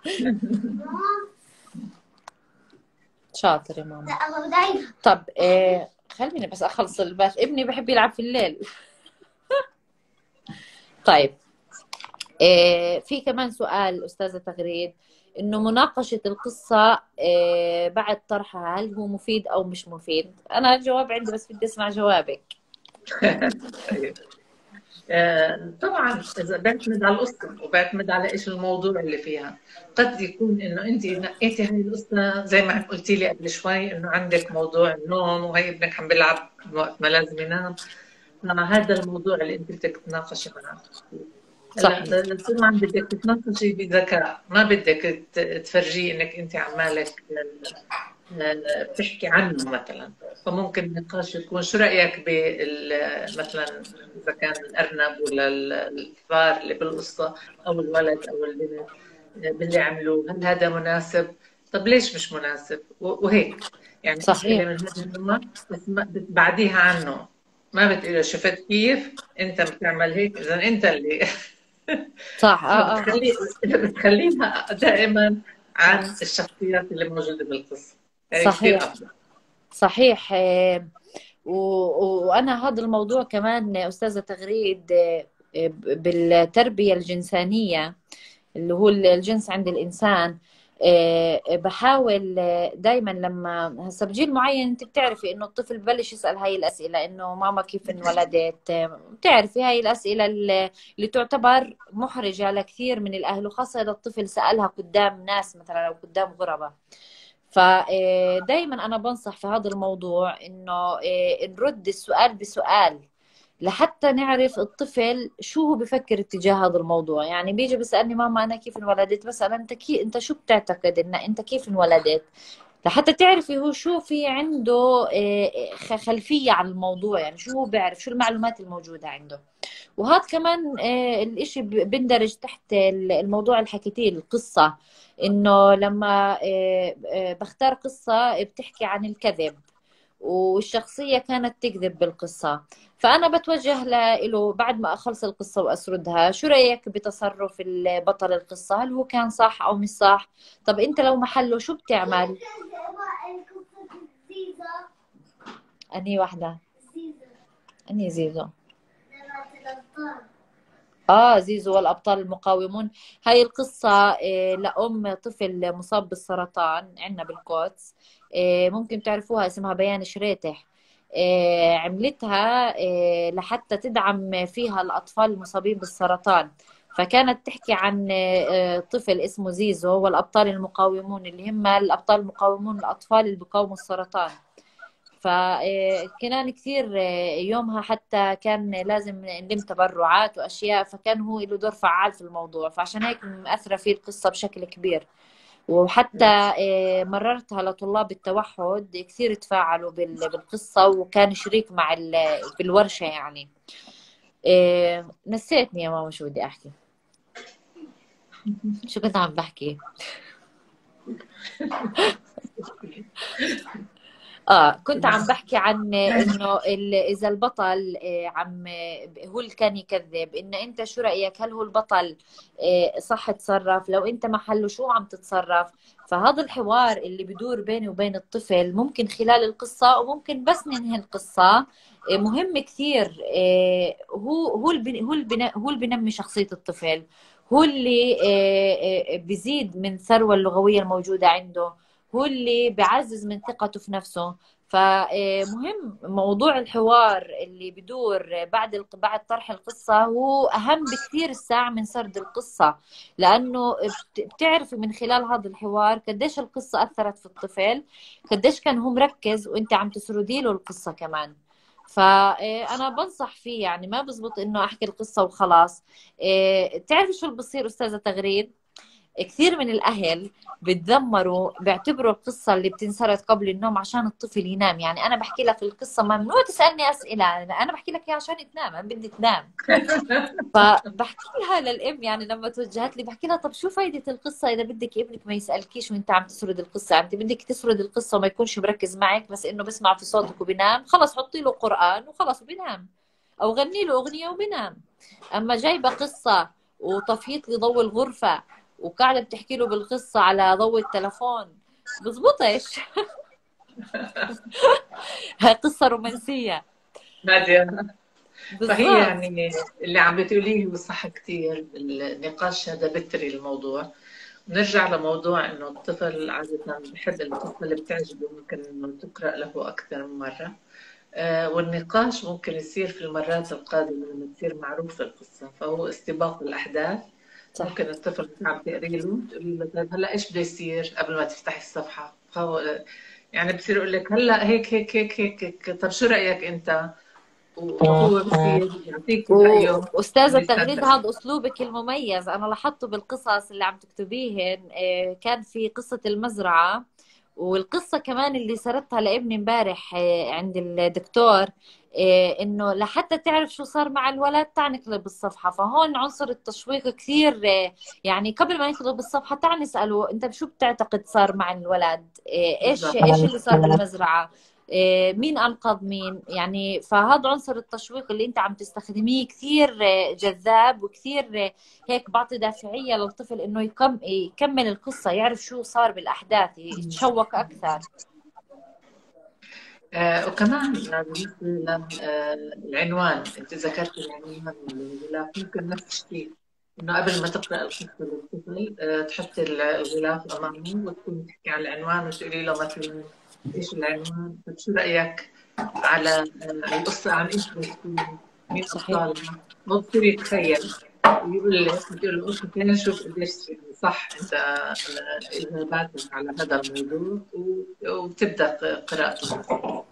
A: شاطر يا
D: لا
A: ماما.
D: الله بدعي.
A: طب إيه، خليني بس أخلص الباقي، ابني بحب يلعب في الليل. طيب إيه، في كمان سؤال أستاذة تغريد، إنه مناقشة القصة إيه بعد طرحها، هل هو مفيد أو مش مفيد؟ أنا الجواب عندي بس بدي أسمع جوابك.
C: طيب. آه، طبعا اذا بيعتمد على القصه وبيعتمد على ايش الموضوع اللي فيها. قد يكون انه انت نقيتي هاي القصه زي ما قلتي لي قبل شوي انه عندك موضوع النوم وهي ابنك عم بيلعب وقت ما لازم ينام، هذا الموضوع اللي انت بدك تناقشي معه.
A: صحيح
C: هلا طبعا بدك تتناقشي بذكاء، ما بدك ت- تفرجيه انك انت عمالك آه، بتحكي عنه مثلا. فممكن النقاش يكون شو رأيك بال مثلا إذا كان الأرنب ولا الفار اللي بالقصة، أو الولد أو البنت آه، باللي عملوه، هل هذا مناسب؟ طب ليش مش مناسب؟ و- وهيك يعني
A: صحيح
C: أسئلة من هذا النوع، بس ما بتبعديها عنه. ما بتقولي شفت كيف أنت بتعمل هيك إذا أنت اللي
A: صح اه اه
C: فبتخلي بتخليها دائما عن الشخصيات اللي موجودة بالقصة. هي كثير
A: صحيح
C: أفضل.
A: صحيح. آه، و- وأنا هذا الموضوع كمان أستاذة تغريد، آه، بالتربية الجنسانية اللي هو الجنس عند الإنسان. آه، بحاول دايما لما هسه بجيل معين انت بتعرفي انه الطفل ببلش يسأل هاي الأسئلة، انه ماما كيف انولدت، آه، بتعرفي هاي الأسئلة اللي اللي تعتبر محرجة لكثير من الأهل، وخاصة إذا الطفل سألها قدام ناس مثلا أو قدام غرباء. فدايما أنا بنصح في هذا الموضوع إنه آه، نرد السؤال بسؤال، لحتى نعرف الطفل شو هو بفكر اتجاه هذا الموضوع. يعني بيجي بيسألني ماما أنا كيف انولدت، بسأل أنت كيف، أنت شو بتعتقد إن أنت كيف انولدت، لحتى تعرفي هو شو في عنده آه، خ- خلفية عن الموضوع، يعني شو هو بيعرف، شو المعلومات الموجودة عنده. وهذا كمان آه، الاشي ب- بندرج تحت ال- الموضوع اللي حكيتيه، القصة. انه لما آه، آه، بختار قصة بتحكي عن الكذب، والشخصية كانت تكذب بالقصة، فأنا بتوجه له بعد ما أخلص القصة وأسردها، شو رأيك بتصرف البطل القصة؟ هل هو كان صح أو مش صح؟ طب أنت لو محله شو بتعمل؟ أنهي واحدة؟ أنهي زيزو؟ آه زيزو والأبطال المقاومون. هاي القصة آه، لأم طفل مصاب بالسرطان عندنا بالقدس، آه، ممكن تعرفوها، اسمها بيان شريتح. آه، عملتها آه، لحتى تدعم فيها الأطفال المصابين بالسرطان. فكانت تحكي عن آه، طفل اسمه زيزو والأبطال المقاومون، اللي هم الأبطال المقاومون الأطفال اللي بيقاوموا السرطان. فكان كثير يومها حتى كان لازم نلم تبرعات وأشياء، فكان هو له دور فعال في الموضوع، فعشان هيك مأثرة فيه القصة بشكل كبير. وحتى آه، مررتها لطلاب التوحد، كثير تفاعلوا بال- بالقصة، وكان شريك مع ال- بالورشة يعني. آه، نسيتني يا ماما شو بدي أحكي، شو كنت عم بحكي؟ اه كنت عم بحكي عن انه ال- اذا البطل آه، عم هو اللي كان يكذب، ان انت شو رايك، هل هو البطل آه، صح تصرف؟ لو انت محله شو عم تتصرف؟ فهذا الحوار اللي بدور بيني وبين الطفل ممكن خلال القصه، وممكن بس ننهي القصه، آه، مهم كثير. آه، هو هو اللي بن- هو اللي بن- هو اللي بنمي شخصيه الطفل، هو اللي آه، آه، بيزيد من الثروه اللغويه الموجوده عنده، هو اللي بيعزز من ثقته في نفسه. فمهم موضوع الحوار اللي بدور بعد الق- بعد طرح القصة هو أهم بكثير الساعة من سرد القصة، لأنه بت- بتعرفي من خلال هذا الحوار قديش القصة أثرت في الطفل، قديش كان هو مركز وأنت عم تسردي له القصة كمان. فأنا بنصح فيه، يعني ما بزبط إنه أحكي القصة وخلاص. إيه، تعرفي شو اللي بصير أستاذة تغريد؟ كثير من الأهل بتذمروا، بيعتبروا القصة اللي بتنسرد قبل النوم عشان الطفل ينام. يعني أنا بحكي لك القصة ممنوع تسألني أسئلة، أنا بحكي لك إياها عشان تنام، أنا بدي تنام. فبحكي لها للأم، يعني لما توجهت لي بحكي لها طب شو فايدة القصة إذا بدك ابنك ما يسألكيش وأنت عم تسرد القصة؟ يعني أنت بدك تسرد القصة وما يكونش مركز معك، بس إنه بسمع في صوتك وبنام، خلص حطي له قرآن وخلص وبنام، أو غني له أغنية وبنام. أما جايبة قصة وطفيت لي ضوء الغرفة وقاعدة بتحكي له بالقصة على ضوء التلفون، بزبطش. هاي قصة رومانسية.
C: نادية، فهي
A: بالضبط.
C: يعني اللي عم بتقوليه هو صح كثير. النقاش هذا بتري الموضوع. نرجع لموضوع انه الطفل عادة بحب القصة اللي بتعجبه، ممكن انه تقرأ له اكثر من مرة. آه، والنقاش ممكن يصير في المرات القادمة لما تصير معروفة القصة، فهو استباق الأحداث.
A: صح.
C: ممكن الطفل عم تقري له تقولي له طيب هلا ايش بده يصير قبل ما تفتحي الصفحة، فهو يعني بصير يقول لك هلا هيك هيك هيك هيك, هيك. طب شو رأيك أنت؟ وهو بصير يعطيك رأيه
A: وأستاذة
C: اللي
A: تغريد،
C: يصدق.
A: هذا أسلوبك المميز أنا لاحظته بالقصص اللي عم تكتبيهن. آه، كان في قصة المزرعة، والقصة كمان اللي سردتها لابني امبارح آه، عند الدكتور، آه، إنه لحتى تعرف شو صار مع الولد تعال نقلب الصفحة. فهون عنصر التشويق كثير، آه، يعني قبل ما نقلب الصفحة تعال نسأله أنت شو بتعتقد صار مع الولد، آه، إيش
C: بالضبط.
A: إيش اللي صار بالمزرعة، إيه، مين أنقذ مين. يعني فهذا عنصر التشويق اللي أنت عم تستخدميه كثير آه، جذاب، وكثير آه، هيك بعطي دافعية للطفل إنه يكم يكمل القصة، يعرف شو صار بالأحداث، يتشوق أكثر.
C: آه وكمان بالنسبة للعنوان، أنت ذكرت العنوان والغلاف، ممكن نفس الشيء إنه قبل ما تقرأ القصة للطفل آه تحط الغلاف أمامه وتكون تحكي عن العنوان وتقولي له مثلا إيش العنوان، طيب شو رأيك على آه القصة، عن إيش بتكون، مين
A: صحيح.
C: أبطالها، هو بصير يتخيل ويقول لك، بتقول له أوكي خلينا نشوف قديش يعني صح أنت آه، إجاباتك على هذا الموضوع، و- وبتبدأ قراءة القصة.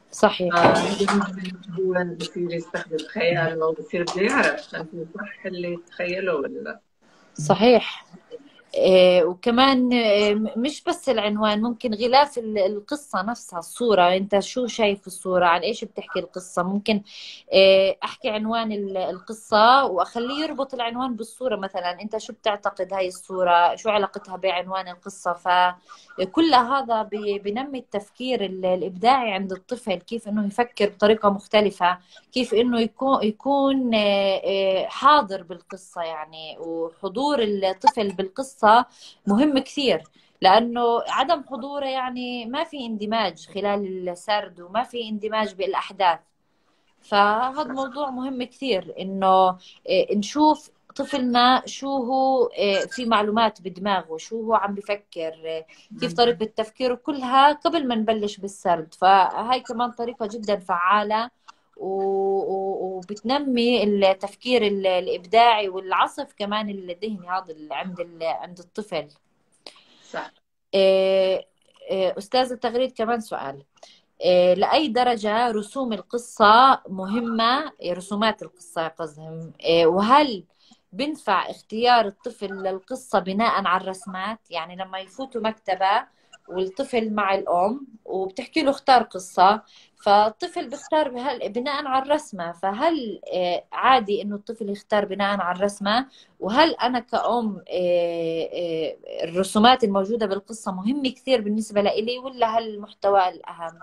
A: صحيح.
C: فهذا هو بصير يستخدم خياله وبصير بده يعرف أنت صح اللي تخيله ولا لا.
A: صحيح. إيه، وكمان إيه، مش بس العنوان، ممكن غلاف ال- القصة نفسها، الصورة، انت شو شايف في الصورة، عن ايش بتحكي القصة. ممكن إيه، احكي عنوان ال- القصة واخليه يربط العنوان بالصورة. مثلا انت شو بتعتقد هاي الصورة شو علاقتها بعنوان القصة. فكل هذا بي- بنمي التفكير ال- الابداعي عند الطفل، كيف انه يفكر بطريقة مختلفة، كيف انه يكون يكون إيه، إيه، حاضر بالقصة. يعني وحضور الطفل بالقصة مهم كثير، لأنه عدم حضوره يعني ما في اندماج خلال السرد وما في اندماج بالأحداث. فهذا موضوع مهم كثير، إنه إيه، نشوف طفلنا شو هو إيه، في معلومات بدماغه، شو هو عم بفكر، إيه، كيف طريقة تفكيره، كلها قبل ما نبلش بالسرد. فهاي كمان طريقة جدا فعالة و- و- وبتنمي التفكير ال- الإبداعي والعصف كمان الذهني هذا اللي عند ال- عند الطفل.
C: صح.
A: إيه، إيه، أستاذة تغريد، كمان سؤال. إيه، لأي درجة رسوم القصة مهمة، إيه، رسومات القصة قصدهم، إيه، وهل بنفع اختيار الطفل للقصة بناء على الرسمات؟ يعني لما يفوتوا مكتبة والطفل مع الأم وبتحكي له اختار قصة، فالطفل بيختار بهال بناء على الرسمة. فهل إيه، عادي إنه الطفل يختار بناء على الرسمة؟ وهل أنا كأم إيه، إيه، الرسومات الموجودة بالقصة مهمة كثير بالنسبة لإلي، ولا هل المحتوى الأهم؟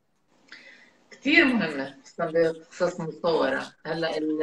C: كثير مهمة خصوصا بقصص مصورة. هلا ال-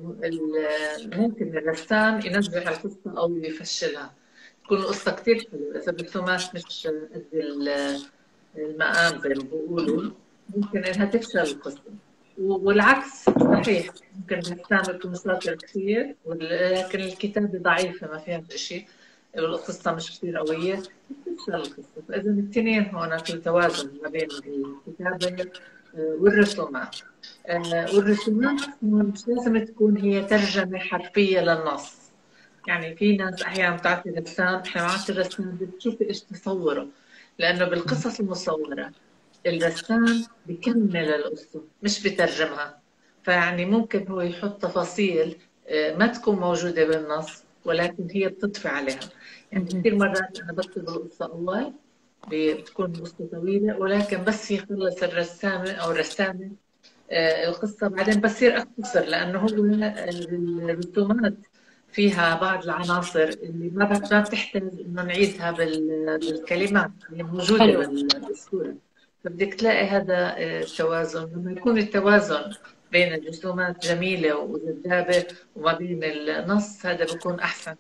C: ال- ممكن الرسام ينجح القصة أو يفشلها، تكون القصة كثير حلوة. إذا الرسومات مش قد ال- المقام زي ما بيقولوا ممكن إنها تفشل القصة. و- والعكس صحيح، ممكن الرسام يكون شاطر كثير ولكن الكتابة ضعيفة ما فيها شيء، القصة مش كثير قوية، تفشل القصة. فإذا الاثنين هون في توازن ما بين الكتابة والرسومات. آه، والرسومات مش لازم تكون هي ترجمة حرفية للنص. يعني في ناس أحيانا بتعطي رسام، إحنا بنعطي الرسام بتشوفي إيش تصوره، لأنه بالقصص المصورة الرسام بكمل القصة مش بترجمها. فيعني ممكن هو يحط تفاصيل آه، ما تكون موجودة بالنص ولكن هي بتضفي عليها. يعني
A: مهم.
C: كثير مرات أنا بكتب القصة أول، بتكون قصة طويلة ولكن بس يخلص الرسامة أو الرسامة آه، القصة بعدين بصير أختصر، لأنه هو الرسومات فيها بعض العناصر اللي ما بت- ما بتحتاج إنه نعيدها بال- بالكلمات اللي موجودة
A: حلو.
C: بال- بالصورة. فبدك تلاقي هذا آه، التوازن. لما يكون التوازن بين الرسومات جميلة وجذابة وما بين النص، هذا بيكون أحسن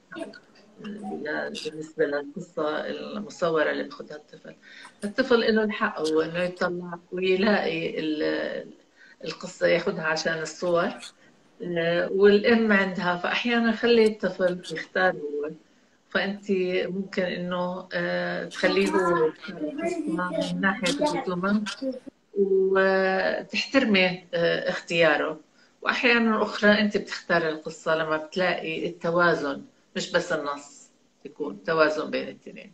C: بالنسبة للقصة المصورة اللي بأخذها الطفل. الطفل له الحق هو إنه يطلع ويلاقي ال- القصة ياخذها عشان الصور، آه، والأم عندها. فأحيانا خلي الطفل يختار هو، فأنت ممكن إنه آه، تخليه هو يختار القصة من ناحية الرسومات وتحترمي آه، اختياره. وأحيانا أخرى أنت بتختار القصة لما بتلاقي التوازن، مش بس النص، يكون توازن بين الاثنين.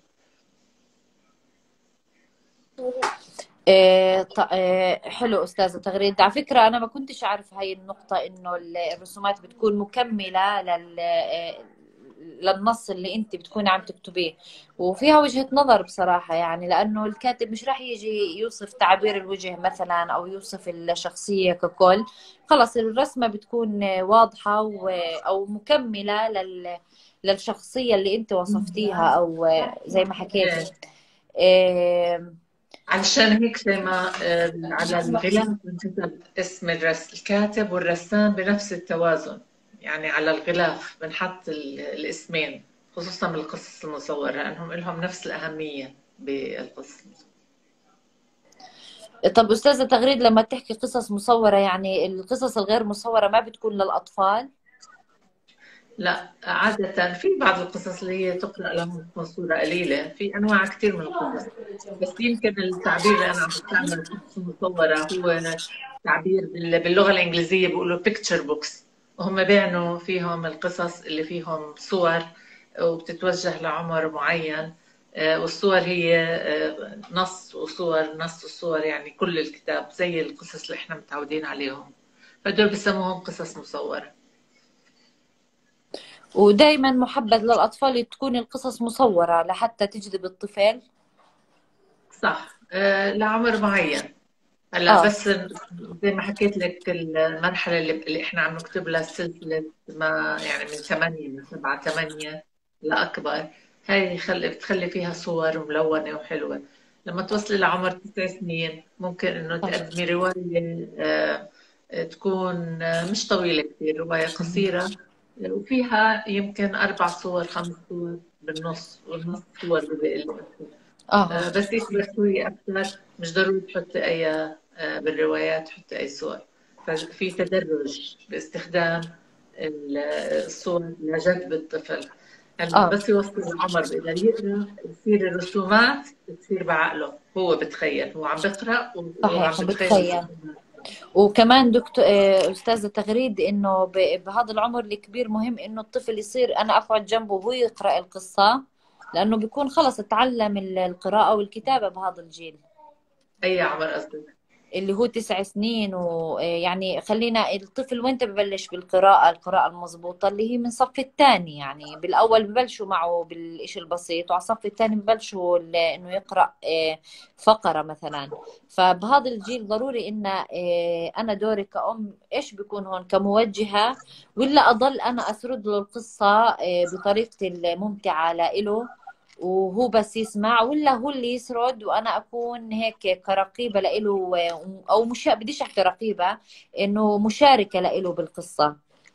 A: إيه ط- إيه حلو أستاذة تغريد. على فكرة أنا ما كنتش أعرف هاي النقطة، إنه ال- الرسومات بتكون مكملة لل إيه، للنص اللي أنت بتكوني عم تكتبيه. وفيها وجهة نظر بصراحة، يعني لأنه الكاتب مش راح يجي يوصف تعابير الوجه مثلا أو يوصف الشخصية ككل. خلص الرسمة بتكون واضحة و- أو مكملة لل للشخصية اللي أنت وصفتيها، أو زي ما حكيتي.
C: إيه.
A: إيه،
C: علشان هيك زي ما آه، على الغلاف بنكتب اسم الرس الكاتب والرسام بنفس التوازن. يعني على الغلاف بنحط ال- الاسمين، خصوصا بالقصص المصورة لأنهم لهم نفس الأهمية بالقصة.
A: طب أستاذة تغريد، لما تحكي قصص مصورة، يعني القصص الغير مصورة ما بتكون للأطفال؟
C: لا، عادة في بعض القصص اللي هي تقرأ لهم تكون صورة قليلة، في أنواع كثير من القصص. بس يمكن التعبير اللي أنا عم بستعمله قصص مصورة هو تعبير بال- باللغة الإنجليزية بيقولوا picture books، وهم بيعنوا فيهم القصص اللي فيهم صور وبتتوجه لعمر معين. آه، والصور هي آه، نص وصور نص الصور، يعني كل الكتاب زي القصص اللي احنا متعودين عليهم، فدول بسموهم قصص مصورة.
A: ودائما محبذ للأطفال تكون القصص مصورة لحتى تجذب الطفل.
C: صح. آه لعمر معين. هلا
A: اه
C: بس زي ما حكيت لك المرحلة اللي, اللي احنا عم نكتب لها سلسلة، ما يعني من ثمانية من سبعة ثمانية لأكبر، هاي خلي بتخلي فيها صور ملونة وحلوة. لما توصلي لعمر تسع سنين ممكن انه
A: صح.
C: تقدمي رواية آه، تكون آه، مش طويلة كثير، رواية قصيرة وفيها يمكن أربع صور خمس صور بالنص، والنص صور بقل.
A: اه
C: آه، بس يكبر شوي أكثر مش ضروري تحطي أي آه، بالروايات تحطي أي صور، ففي تدرج باستخدام ال- الصور لجذب الطفل. هلا
A: اه
C: بس يوصل العمر بيقدر يقرا، تصير الرسومات تصير بعقله، هو بتخيل، هو عم بقرا وعم
A: صحيح
C: بتخيل
A: بتخيل.
C: الرسومات.
A: وكمان دكتور آه، أستاذة تغريد إنه ب- بهذا العمر الكبير مهم إنه الطفل يصير أنا أقعد جنبه وهو يقرأ القصة، لأنه بيكون خلص تعلم ال- القراءة والكتابة بهذا الجيل
C: أي عمر قصدك؟
A: اللي هو تسع سنين. ويعني خلينا الطفل وين ببلش بالقراءة، القراءة المضبوطة اللي هي من صف الثاني، يعني بالأول ببلشوا معه بالإشي البسيط، وعلى الصف الثاني ببلشوا ال- إنه يقرأ آه، فقرة مثلا. فبهذا الجيل ضروري إن آه، أنا دوري كأم إيش بيكون هون كموجهة، ولا أضل أنا أسرد له القصة آه، بطريقتي الممتعة لإله وهو بس يسمع، ولا هو اللي يسرد وانا اكون هيك كرقيبه لإله، او مش بديش احكي رقيبه، انه مشاركه لإله بالقصه.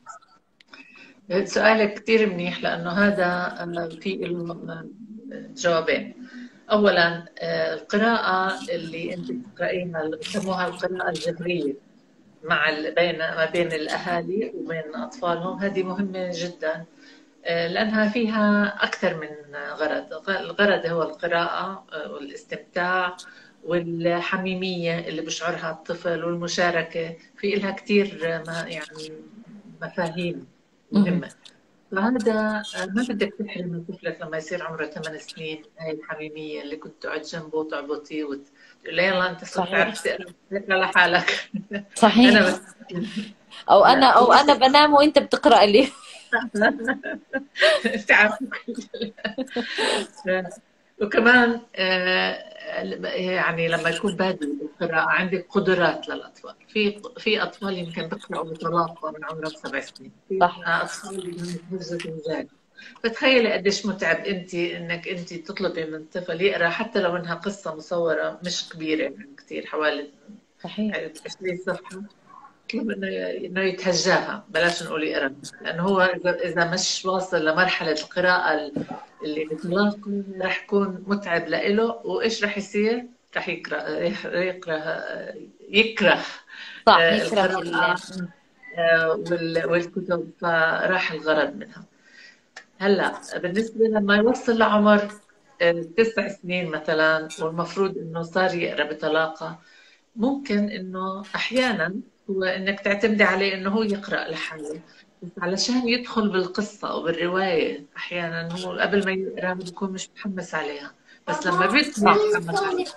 C: سؤالك كثير منيح، لأنه هذا آه، في له آه، جوابين. أولا آه، القراءة اللي أنت بتقرأيها اللي بسموها القراءة الجبرية مع ال- بين ما بين الأهالي وبين أطفالهم، هذه مهمة جدا آه، لأنها فيها أكثر من غرض. الغرض هو القراءة آه، والاستمتاع والحميمية اللي بشعرها الطفل، والمشاركة في لها كثير آه، ما يعني مفاهيم
A: مهم.
C: مهمة. فهذا آه، ما بدك تحرمي طفلك لما يصير عمره ثمان سنين هاي الحميمية اللي كنت تقعد جنبه وتعبطيه وتقول له يلا أنت صرت
A: صحيح
C: تعرف تقرا تقرا لحالك. أنا
A: صحيح.
C: بس
A: او انا
C: لا
A: او
C: ومش
A: انا بنام وانت بتقرأ لي.
C: تعرف. وكمان آه، يعني لما يكون بادئ بالقراءة عندك قدرات للأطفال، في في أطفال يمكن بيقرأوا بطلاقة من عمرهم سبع سنين، في
A: صح
C: أطفال بدهم يتهزوا رجال. فتخيلي قديش متعب أنت إنك أنت تطلبي من طفل يقرأ حتى لو إنها قصة مصورة مش كبيرة يعني كثير، حوالي
A: صحيح.
C: عشرين صفحة، مطلوب انه انه يتهجاها، بلاش نقول يقرا، لانه هو اذا اذا مش واصل لمرحله القراءه اللي بتلاقي راح يكون متعب لإله، وايش راح يصير؟ راح يكره يكره يكره
A: صح
C: آه،
A: يكره ال
C: القراءه آه، وال- والكتب، فراح الغرض منها. هلا بالنسبه لما يوصل لعمر آه، تسع سنين مثلا، والمفروض انه صار يقرا بطلاقه، ممكن انه احيانا هو انك تعتمدي عليه انه هو يقرا لحاله، بس علشان يدخل بالقصه او بالروايه احيانا هو قبل ما يقرا بيكون مش متحمس عليها، بس لما بيدخل
A: صح
C: يتحمس عليها.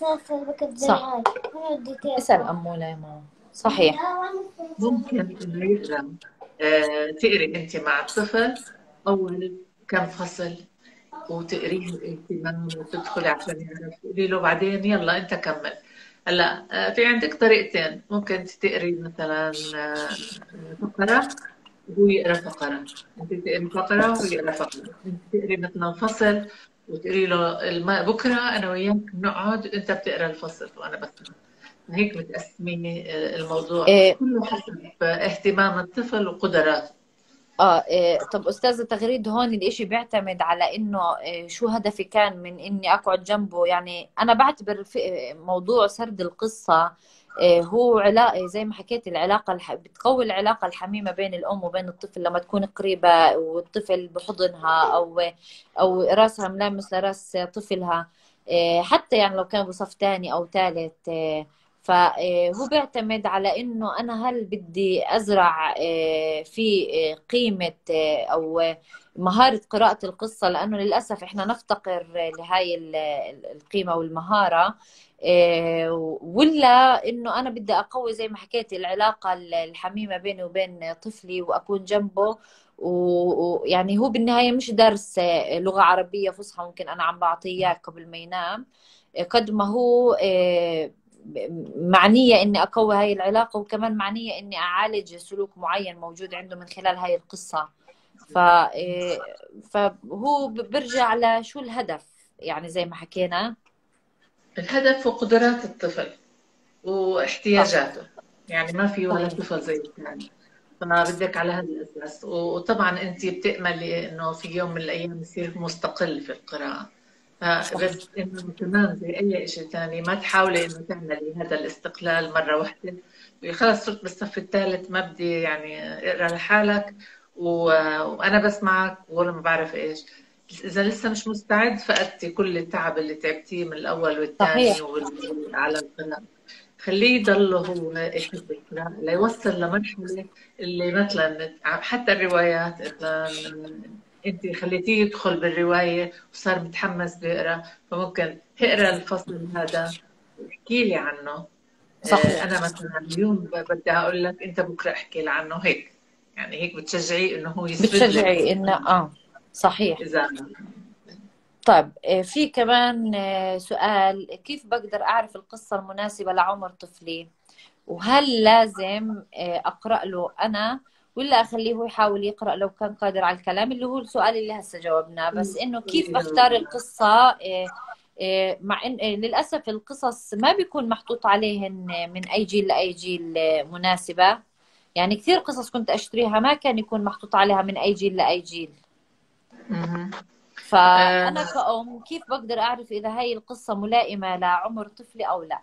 A: صح. اسأل أمولة يا ماما. صحيح.
C: ممكن انه يقرا آه، تقري انت مع الطفل اول كم فصل وتقريه الاهتمام وتدخلي عشان يعرف، تقولي له بعدين يلا انت كمل. هلا آه، في عندك طريقتين، ممكن تقري مثلا آه، فقرة وهو يقرا فقرة، انت تقري فقرة وهو يقرا فقرة، انت تقري مثلا فصل وتقولي له الم... بكره انا وياك بنقعد انت بتقرا الفصل وانا بسمع. هيك بتقسمي آه، الموضوع
A: إيه
C: كله حسب اهتمام الطفل وقدراته.
A: اه إيه طب استاذة تغريد، هون الاشي بيعتمد على انه إيه شو هدفي كان من اني اقعد جنبه. يعني انا بعتبر في موضوع سرد القصة إيه هو علاقة زي ما حكيت، العلاقة الح... بتقوي العلاقة الحميمة بين الام وبين الطفل لما تكون قريبة والطفل بحضنها، او او راسها ملامس لراس طفلها. إيه حتى يعني لو كان بصف تاني او ثالث. إيه فهو بيعتمد على انه انا هل بدي ازرع آه، في آه، قيمة آه، او مهارة قراءة القصة، لانه للاسف احنا نفتقر لهاي ال- ال- القيمة والمهارة، آه، ولا انه انا بدي اقوي زي ما حكيت العلاقة الحميمة بيني وبين طفلي واكون جنبه. ويعني هو بالنهاية مش درس آه، لغة عربية فصحى ممكن انا عم بعطيه إياه قبل ما ينام، قد ما هو آه، معنية إني أقوي هاي العلاقة، وكمان معنية إني أعالج سلوك معين موجود عنده من خلال هاي القصة. ف إيه، فهو برجع لشو الهدف، يعني زي ما حكينا.
C: الهدف وقدرات الطفل
A: صح.
C: واحتياجاته، يعني ما في ولا
A: صحيح.
C: طفل زي الثاني. فبدك على هذا الأساس، وطبعا أنت بتأملي إنه في يوم من الأيام يصير مستقل في القراءة.
A: صحيح.
C: فبس إنه كمان زي أي شيء ثاني ما تحاولي إنه تعملي هذا الاستقلال مرة واحدة. خلص صرت بالصف الثالث ما بدي يعني اقرا لحالك و... وأنا بسمعك ولا ما بعرف إيش. إذا لسه مش مستعد فقدتي كل التعب اللي تعبتيه من الأول والثاني
A: صحيح.
C: وال... على القراءة. خليه يضل هو يحب القراءة ليوصل لمرحلة اللي مثلا حتى الروايات مثلا انت خليتيه يدخل بالرواية وصار متحمس بيقرا، فممكن اقرا الفصل هذا واحكي لي عنه. آه،
A: صحيح.
C: انا مثلا اليوم ب- بدي اقول لك انت بكره احكي لي عنه هيك، يعني هيك بتشجعيه انه هو يسرد لك
A: بتشجعي إنه آه صحيح.
C: اذا.
A: طيب آه، في كمان آه، سؤال: كيف بقدر أعرف القصة المناسبة لعمر طفلي؟ وهل لازم آه، أقرأ له أنا، ولا أخليه هو يحاول يقرأ لو كان قادر على الكلام، اللي هو السؤال اللي هسه جاوبناه. بس إنه كيف بختار القصة؟ آه، آه، مع إن آه، للأسف القصص ما بيكون محطوط عليهن آه، من أي جيل لأي جيل آه، مناسبة. يعني كثير قصص كنت أشتريها ما كان يكون محطوط عليها من أي جيل لأي جيل.
C: مهم. آه،
A: فأنا كأم كيف بقدر أعرف إذا هاي القصة ملائمة لعمر طفلي أو لا؟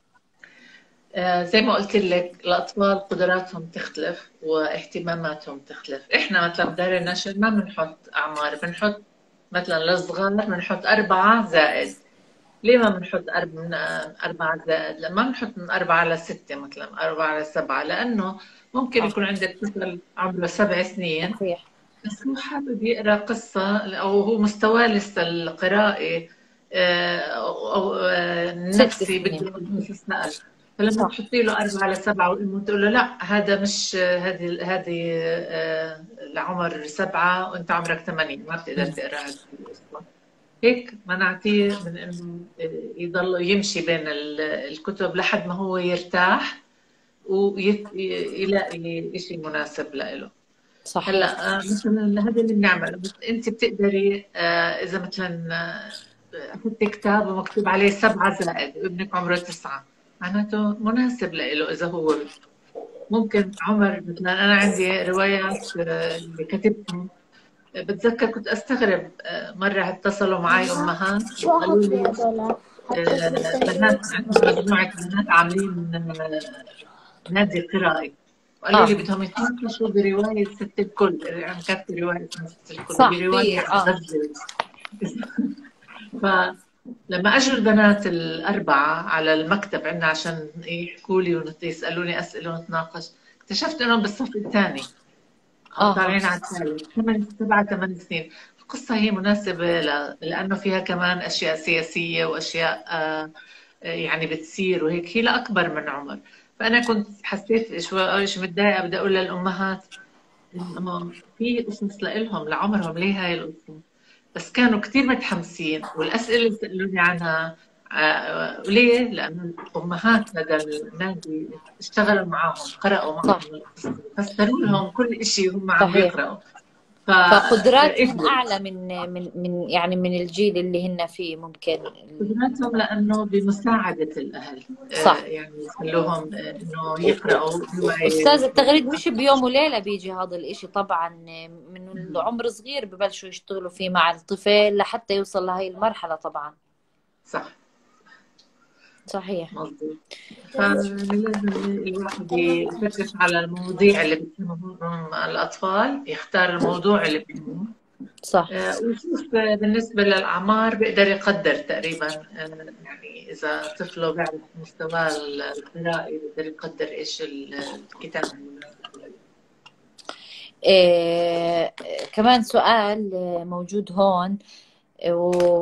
C: آه، زي ما قلت لك الأطفال قدراتهم تختلف واهتماماتهم تختلف. إحنا مثلا بدار النشر ما بنحط أعمار، بنحط مثلا للصغار بنحط أربعة زائد. ليه ما بنحط أرب- من آه، أربعة زائد؟ لما بنحط من أربعة لستة مثلا أربعة لسبعة، لأنه ممكن
A: آه
C: يكون عندك طفل عمره سبع سنين
A: صحيح.
C: بس هو حابب يقرأ قصة أو هو مستواه لسه القرائي آه، أو أو، آه،
A: ست
C: النفسي
A: سنين
C: بده يتساءل. فلما
A: صح.
C: تحطي له أربعة لسبعة وأمه تقول له لا هذا مش هذه هذه آه، لعمر سبعة وأنت عمرك ثمانية ما بتقدر
A: مم.
C: تقرأ هذه القصة. هيك منعتيه من إنه يضل يمشي بين ال- الكتب لحد ما هو يرتاح ويلاقي شيء مناسب له.
A: صحيح.
C: هلا آه، مثلا هذا اللي بنعمله، بس انت بتقدري آه، اذا مثلا آه، اخذتي كتاب ومكتوب عليه سبعة زائد وابنك عمره تسعة، معناته مناسب له اذا هو بده. ممكن عمر مثلا انا عندي روايات آه، اللي كتبتهم، آه، بتذكر كنت استغرب آه، مرة اتصلوا معي امهات
D: شو
C: قالوا
D: احط فيها
C: لي
D: دولار؟ حط
C: آه،
D: فلوسين
C: بنات
D: شوي.
C: عندنا مجموعة بنات عاملين آه، نادي قرائي، وقالوا
A: اه
C: لي بدهم يتناقشوا برواية ست الكل، يعني كانت رواية اسمها ست الكل
A: صح
C: برواية
A: في
C: عن
A: اه
C: غزة. فلما اجوا البنات الأربعة على المكتب عندنا عشان يحكوا لي ويسألوني أسئلة ونتناقش، اكتشفت إنهم بالصف الثاني أو
A: اها
C: طالعين على الثالث، ثمان سبعة ثمان سنين. القصة هي مناسبة ل... لأنه فيها كمان أشياء سياسية وأشياء آه، يعني بتصير وهيك، هي لأكبر من عمر. فأنا كنت حسيت شوي شوي متضايقة، بدي أقول للأمهات إنه في قصص لإلهم لعمرهم، ليه هاي القصة؟ بس كانوا كتير متحمسين والأسئلة اللي سألوني عنها آه، ليه؟ لأنه الأمهات هذا النادي اشتغلوا معاهم قرأوا
A: صح.
C: معهم القصة فسروا لهم كل إشي هم عم
A: صحيح.
C: بيقرأوا
A: فقدراتهم
C: فقدروا.
A: اعلى من من من يعني من الجيل اللي هن فيه ممكن.
C: قدراتهم لأنه بمساعدة الأهل آه،
A: صح.
C: يعني يخلوهم آه، إنه يقرأوا رواية.
A: استاذ التغريد مش بيوم وليلة بيجي هذا الاشي طبعا، من العمر صغير ببلشوا يشتغلوا فيه مع الطفل لحتى يوصل لهي المرحلة طبعا.
C: صح
A: صحيح.
C: مظبوط. فلازم الواحد يفتش على المواضيع اللي بتهمهم الأطفال، يختار الموضوع اللي بيهمه
A: صح.
C: آه، وشوف آه، بالنسبة للأعمار بيقدر يقدر تقريبا، آه، يعني إذا طفله بيعرف مستواه القرائي بيقدر يقدر إيش الكتاب المناسب له.
A: إيه كمان سؤال آه، موجود هون، و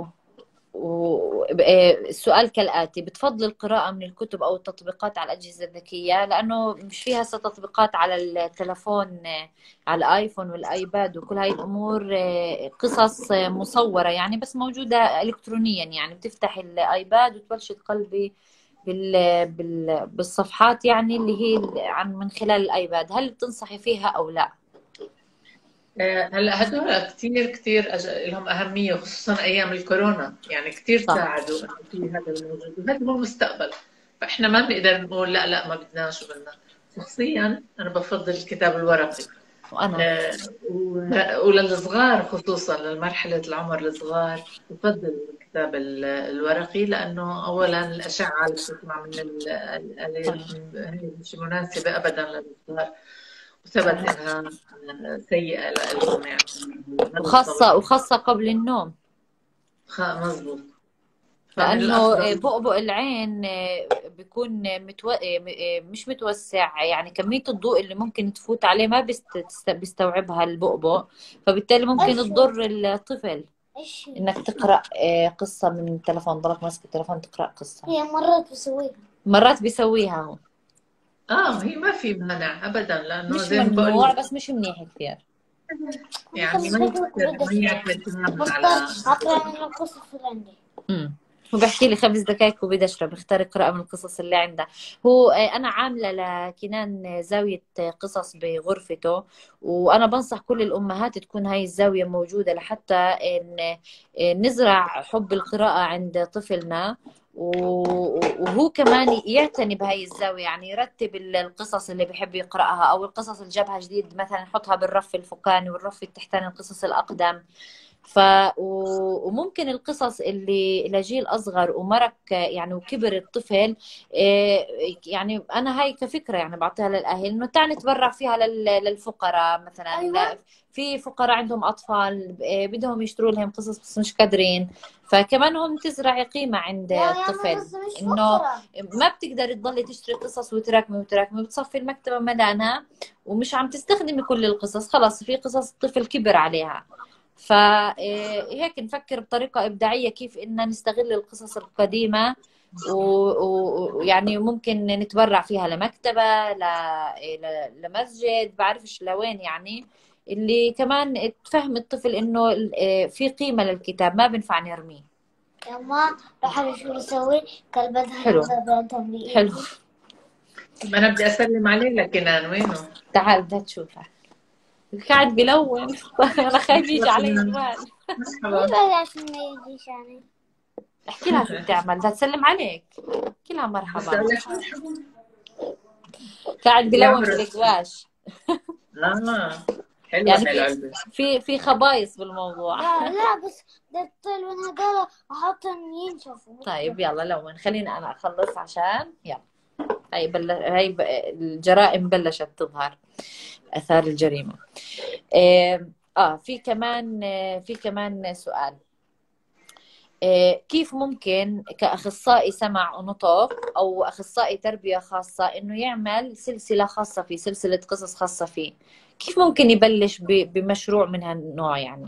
A: والسؤال كالآتي: بتفضل القراءة من الكتب أو التطبيقات على الأجهزة الذكية؟ لأنه مش فيها هسه تطبيقات على التلفون، آه، على الآيفون والآيباد وكل هاي الأمور، آه، قصص آه، مصورة يعني، بس موجودة إلكترونيا، يعني بتفتح الآيباد وتبلش تقلبي بال... بال... بالصفحات يعني اللي هي عن من خلال الآيباد. هل بتنصحي فيها أو لا؟
C: آه، هلا هدول كثير كثير أج... لهم أهمية، خصوصا أيام الكورونا، يعني كثير
A: صح.
C: ساعدوا إنه في هذا الموجود، وهذا هو المستقبل. فإحنا ما بنقدر نقول لا لا ما بدناش وبدنا. شخصيا أنا بفضل الكتاب الورقي،
A: وأنا
C: آه، و- وللصغار خصوصا لمرحلة العمر الصغار بفضل الكتاب ال- الورقي، لأنه أولا الأشعة اللي بتطلع من ال- الآلية
A: صح.
C: هي مش مناسبة أبدا للصغار، وثبت
A: صحيح.
C: إنها سيئة لهم يعني المدى
A: وخاصة
C: الطويل.
A: وخاصة قبل النوم،
C: خ- مزبوط. فمن
A: لأنه
C: الأفضل.
A: بؤبؤ العين بيكون متو... مش متوسع، يعني كمية الضوء اللي ممكن تفوت عليه ما بيست... بيستوعبها البؤبؤ، فبالتالي ممكن
D: ايش
A: تضر الطفل.
D: ايش
A: إنك تقرأ قصة من التلفون، ضلك ماسك التلفون تقرأ قصة،
D: هي مرات بسويها.
A: مرات بيسويها هو.
C: آه هي ما في مانع أبدا، لأنه
A: مش
C: زي ما بقول
A: ممنوع
C: لك
A: بس مش منيح كثير.
C: يعني ما
D: شكلك
C: يعتمد
D: بدك
C: ما يعتمد تماما
D: بختار
C: على.
D: اقرا من القصص اللي عندي.
A: امم هو بحكي لي خمس دقائق وبدي اشرب، اختار اقرا من القصص اللي عنده. هو آه، انا عامله لكنان زاويه قصص بغرفته، وانا بنصح كل الامهات تكون هاي الزاويه موجوده لحتى ان آه، نزرع حب القراءه عند طفلنا، و- وهو كمان يعتني بهاي الزاويه، يعني يرتب القصص اللي بحب يقراها، او القصص اللي جابها جديد مثلا يحطها بالرف الفوقاني والرف التحتاني القصص الاقدم. ف و- وممكن القصص اللي لجيل اصغر ومرك يعني وكبر الطفل، إيه، يعني انا هاي كفكره يعني بعطيها للاهل انه تعال نتبرع فيها لل- للفقراء مثلا.
D: ايوه
A: لا، في فقراء عندهم اطفال إيه، بدهم يشتروا لهم قصص بس مش قادرين، فكمان هم تزرع قيمه عند
D: يا يا انا
A: الطفل.
D: بس مش
A: انه
D: فقرة.
A: ما بتقدري تضلي تشتري قصص وتراكمي وتراكمي، بتصفي المكتبه ملانه ومش عم تستخدمي كل القصص، خلاص في قصص الطفل كبر عليها. فهيك نفكر بطريقة إبداعية كيف إن نستغل القصص القديمة، ويعني ممكن نتبرع فيها لمكتبة، ل... ل- لمسجد، بعرفش لوين يعني، اللي كمان تفهم الطفل إنه ال- في قيمة للكتاب، ما بنفع نرميه.
D: يا ما راح شو بسوي؟ كلبتها
A: حلو.
D: وذبتها
A: حلو.
D: بإيدي.
C: ما أنا بدي أسلم عليه لكنان وينه؟
A: تعال بدها تشوفها، قاعد بلون. أنا خايف يجي
C: مرحبا
A: علي
C: كنان.
A: جوال.
D: ليه
C: مرحبا.
D: بقى عشان ما يجيش يعني؟
A: احكي لها شو بتعمل، بدها تسلم عليك، احكي لها
C: بس
A: مرحبا.
C: أقول لك مرحبا.
A: قاعد
C: يا
A: بلون
C: عمرو.
A: بالقواش.
C: آه حلوة
A: يعني
C: هاي
A: في
C: العلبة.
A: في في خبايص بالموضوع.
D: لا لا بس ده الطول من هدول احطهم ينشفوا.
A: طيب يلا لون، خليني انا اخلص عشان يلا. هاي بل... هاي ب... الجرائم بلشت تظهر، اثار الجريمة. اه, آه في كمان آه في كمان سؤال: آه كيف ممكن كأخصائي سمع ونطق او اخصائي تربية خاصة انه يعمل سلسلة خاصة فيه، سلسلة قصص خاصة فيه؟ كيف ممكن يبلش ب... بمشروع من هالنوع يعني؟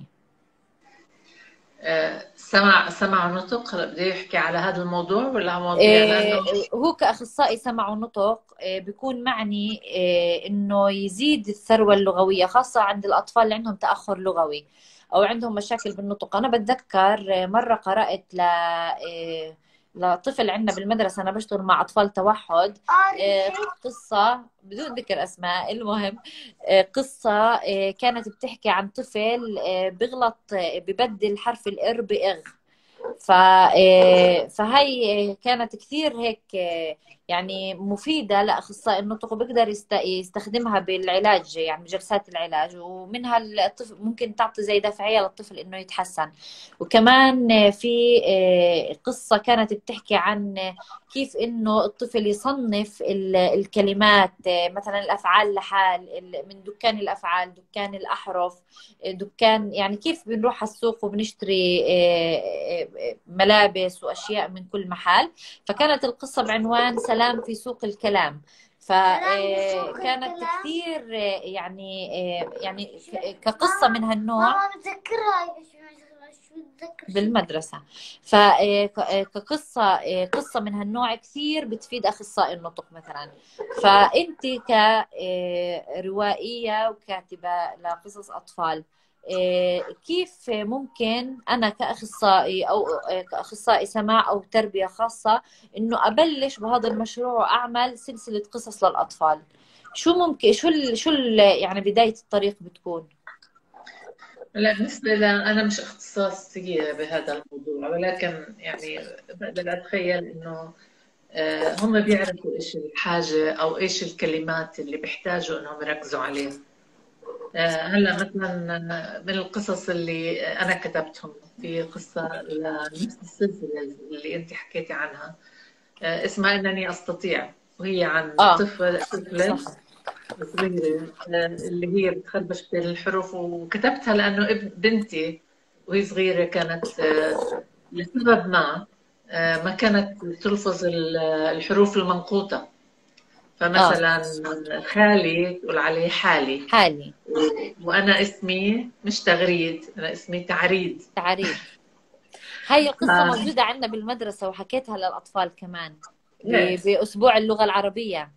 C: آه، سمع سمع نطق. هلا بده يحكي على هذا الموضوع ولا مواضيع؟ لأنه
A: آه، هو كأخصائي سمع ونطق آه، بيكون معني آه، إنه يزيد الثروة اللغوية، خاصة عند الأطفال اللي عندهم تأخر لغوي أو عندهم مشاكل بالنطق. أنا بتذكر آه، مرة قرأت ل آه، لطفل عندنا بالمدرسة، أنا بشتغل مع أطفال توحد، آه، قصة بدون ذكر أسماء، المهم آه، قصة آه، كانت بتحكي عن طفل آه، بغلط، آه، ببدل حرف الإر بإغ، ف آه، فهي كانت كثير هيك آه، يعني مفيدة لأخصائي النطق، وبقدر يست- يستخدمها بالعلاج، يعني بجلسات العلاج، ومنها الطفل ممكن تعطي زي دافعية للطفل إنه يتحسن. وكمان آه، في آه، قصة كانت بتحكي عن كيف إنه الطفل يصنف ال- الكلمات، آه، مثلا الأفعال لحال ال- من دكان الأفعال، دكان الأحرف، دكان، يعني كيف بنروح على السوق وبنشتري آه، آه، آه، ملابس وأشياء من كل محل. فكانت القصة بعنوان سلام في سوق الكلام.
D: سلام في سوق
A: فكانت
D: الكلام.
A: كثير آه، يعني آه، يعني ك- كقصة من هالنوع
D: ماما متذكرها بس مش متذكر شو.
A: بالمدرسة. فكقصة قصة من هالنوع كثير بتفيد أخصائي النطق مثلا. فأنت كروائية وكاتبة لقصص أطفال، آه، كيف ممكن أنا كأخصائي أو آه، كأخصائي سماع أو تربية خاصة إنه أبلش بهذا المشروع وأعمل سلسلة قصص للأطفال؟ شو ممكن شو ال شو ال يعني بداية الطريق بتكون؟
C: لا، بالنسبة لي أنا مش اختصاصية بهذا الموضوع، ولكن يعني بقدر أتخيل إنه آه، هم بيعرفوا إيش الحاجة أو إيش الكلمات اللي بيحتاجوا إنهم يركزوا عليها. آه، هلا مثلا من القصص اللي أنا كتبتهم، في قصة لنفس السلسلة اللي أنت حكيتي عنها، آه، اسمها إنني أستطيع، وهي عن
A: آه
C: طفل طفلة
A: صح.
C: صغيرة آه، اللي هي بتخربش بين الحروف، وكتبتها لأنه ابن بنتي وهي صغيرة كانت آه، لسبب ما آه، ما كانت تلفظ ال- الحروف المنقوطة.
A: آه
C: فمثلا خالي تقول عليه حالي،
A: حالي.
C: و- وأنا اسمي مش تغريد، أنا اسمي تعريد.
A: تعريب. هاي القصة
C: ف...
A: موجودة عندنا بالمدرسة وحكيتها للأطفال كمان ب-
C: إيه،
A: بأسبوع اللغة العربية.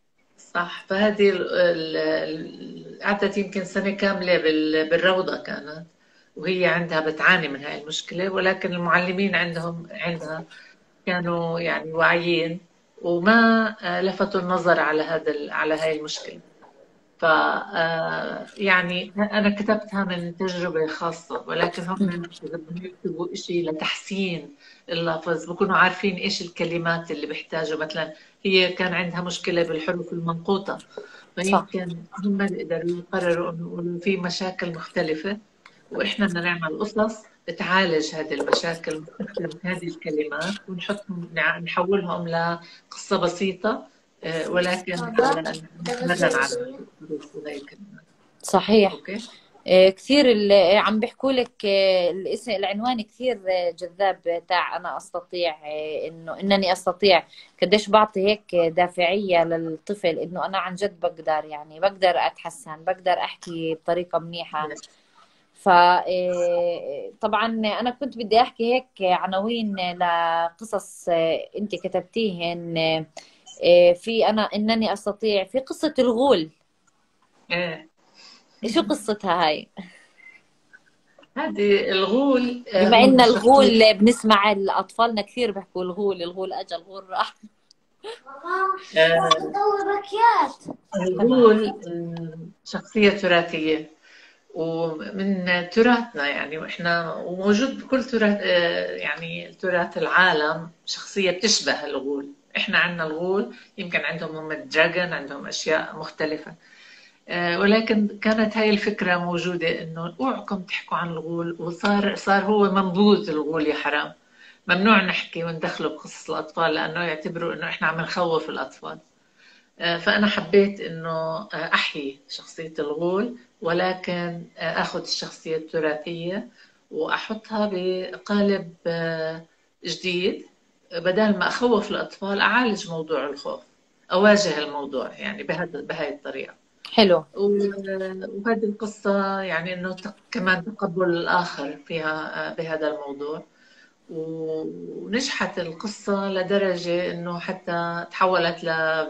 C: صح. فهذه ال- ال- ال- قعدت يمكن سنة كاملة بال- بالروضة كانت، وهي عندها بتعاني من هاي المشكلة، ولكن المعلمين عندهم عندها كانوا يعني واعيين، وما آه، لفتوا النظر على هذا ال- على هاي المشكلة. ف آه، يعني أنا كتبتها من تجربة خاصة، ولكن هم إذا بدهم يكتبوا إشي لتحسين اللفظ بكونوا عارفين إيش الكلمات اللي بيحتاجوا. مثلا هي كان عندها مشكلة بالحروف المنقوطة،
A: صح.
C: فيمكن هم بيقدروا يقرروا إنه يقولوا في مشاكل مختلفة، وإحنا بدنا نعمل قصص بتعالج هذه المشاكل، نستخدم هذه الكلمات ونحطهم نع- نحولهم لقصة بسيطة، آه، ولكن
D: بابا
C: على
D: ده
C: نتمرن على
D: شيء.
C: الحروف وهي الكلمات.
A: صحيح.
C: أوكي.
A: آه، كثير ال- عم بيحكوا لك آه، الاسم العنوان كثير آه، جذاب تاع أنا أستطيع، آه، إنه إنني أستطيع. قديش بعطي هيك دافعية للطفل إنه أنا عن جد بقدر، يعني بقدر أتحسن، بقدر أحكي بطريقة منيحة. فطبعا أنا كنت بدي أحكي هيك عناوين لقصص آه، أنت كتبتيهن. آه، في أنا إنني أستطيع، في قصة الغول.
C: إيه،
A: شو قصتها هاي؟
C: هذه الغول آه،
A: بما
C: هو
A: إن
C: شخصية.
A: الغول بنسمع أطفالنا كثير بيحكوا الغول، الغول أجا، الغول راح.
D: ماما
C: آه،
D: بتطور باكيات.
A: تمام.
C: الغول آه، شخصية تراثية ومن تراثنا يعني، واحنا وموجود بكل تراث آه، يعني تراث العالم شخصية بتشبه الغول. احنا عندنا الغول، يمكن عندهم هم الدراجون، عندهم اشياء مختلفة، آه، ولكن كانت هاي الفكرة موجودة انه اوعكم تحكوا عن الغول، وصار صار هو منبوذ الغول يا حرام، ممنوع نحكي وندخله بقصص الاطفال لانه يعتبروا انه احنا عم نخوف الاطفال. فأنا حبيت إنه أحيي شخصية الغول، ولكن أخذ الشخصية التراثية وأحطها بقالب جديد، بدل ما أخوف الأطفال أعالج موضوع الخوف، أواجه الموضوع يعني بهذا بهاي الطريقة.
A: حلو.
C: وهذه القصة يعني إنه كمان تقبل الآخر فيها بهذا الموضوع، ونجحت القصة لدرجة إنه حتى تحولت ل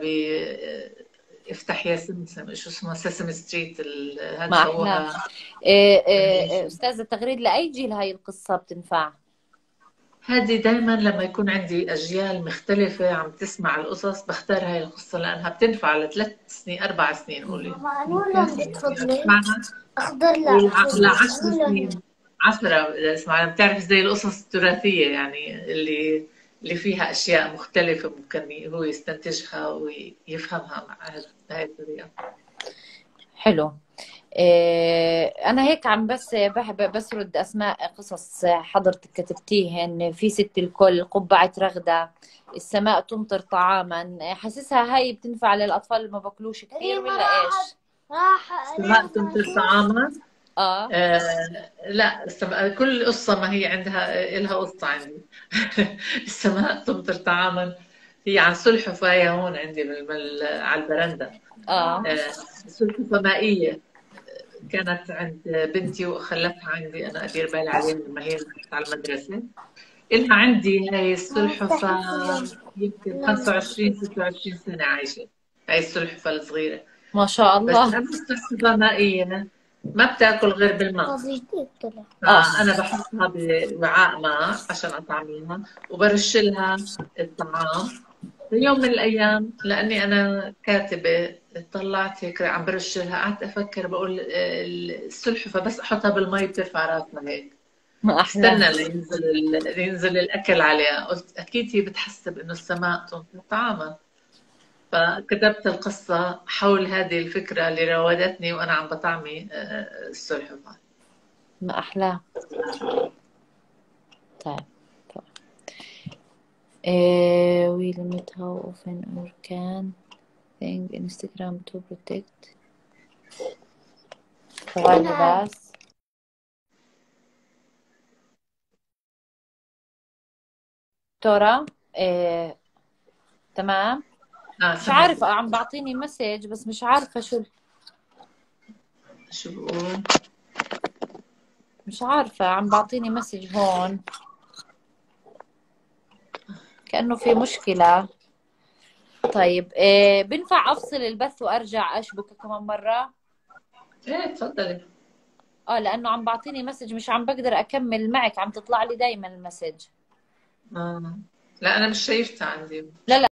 C: افتح يا سمسم، شو اسمه، سيسم ستريت، هذا
A: ما أحلى.
C: سووها
A: إيه إيه
C: انيميشن.
A: أستاذة تغريد، لأي جيل هاي القصة بتنفع؟
C: هذه دائما لما يكون عندي أجيال مختلفة عم تسمع القصص بختار هاي القصة لأنها بتنفع لثلاث سنين أربع سنين قولي،
D: ماما أنو
C: أوكي،
D: لون بتفضلي؟
C: أسمعها.
D: أخضر لا
C: ولعشر
D: تفضلي أنو لون؟
C: سنين عشرة اسمع، بتعرف زي القصص التراثية يعني اللي اللي فيها أشياء مختلفة ممكن هو يستنتجها ويفهمها مع هذ- بهاي الطريقة.
A: حلو. إيه، أنا هيك عم بس بحب بسرد أسماء قصص حضرتك كتبتيهن. في ست الكل، قبعة رغدة، السماء تمطر طعاما. حاسسها هاي بتنفع للأطفال اللي ما باكلوش كثير
D: ريما
A: ولا
D: راحت
A: إيش؟
D: راح
C: السماء
D: ريما
C: تمطر
D: شو
C: طعاما.
A: آه.
C: آه لا، السماء كل قصة ما هي عندها إلها قصة عندي. السماء تمطر طعاما هي عن سلحفاة، هي هون عندي بال- بال- على البرندة.
A: آه.
C: آه، سلحفاة مائية كانت عند بنتي وخلتها عندي أنا أدير بالي عليها لما هي راحت على المدرسة. إلها عندي هاي السلحفاة يمكن
D: لا
C: خمسة وعشرين ستة وعشرين سنة عايشة، هاي السلحفاة الصغيرة.
A: ما شاء
C: بس
A: الله.
C: لأنه السلحفاة مائية ما بتاكل غير بالماء،
D: صديقتي طلع
A: آه.
C: فأنا بحطها بوعاء ماء عشان أطعميها وبرش لها الطعام. في يوم من الأيام لأني أنا كاتبة طلعت هيك عم برش لها، قعدت أفكر بقول آه، السلحفاة بس أحطها بالمي بترفع راسها هيك،
A: ما أحلى.
C: استنى لينزل ال- لينزل الأكل عليها. قلت أكيد هي بتحسب إنه السماء تمطر طعاما، فكتبت القصة حول هذه الفكرة اللي راودتني وأنا عم بطعمي آه، السلحفاة.
A: ما أحلى. طيب. Uh, we limit how often or can think Instagram to protect. ثواني بس. ترى إيه، تمام.
C: آه
A: مش
C: سمعت.
A: عارفة، عم بعطيني مسج بس مش عارفة شو.
C: شو بقول؟
A: مش عارفة، عم بعطيني مسج هون كأنه في مشكلة. طيب إيه، بنفع أفصل البث وأرجع أشبكه كمان مرة؟
C: إيه تفضلي.
A: اه، لأنه عم بعطيني مسج مش عم بقدر أكمل معك، عم تطلع لي دايما المسج.
C: آه. لا أنا مش شايفتها عندي.
A: لا لا.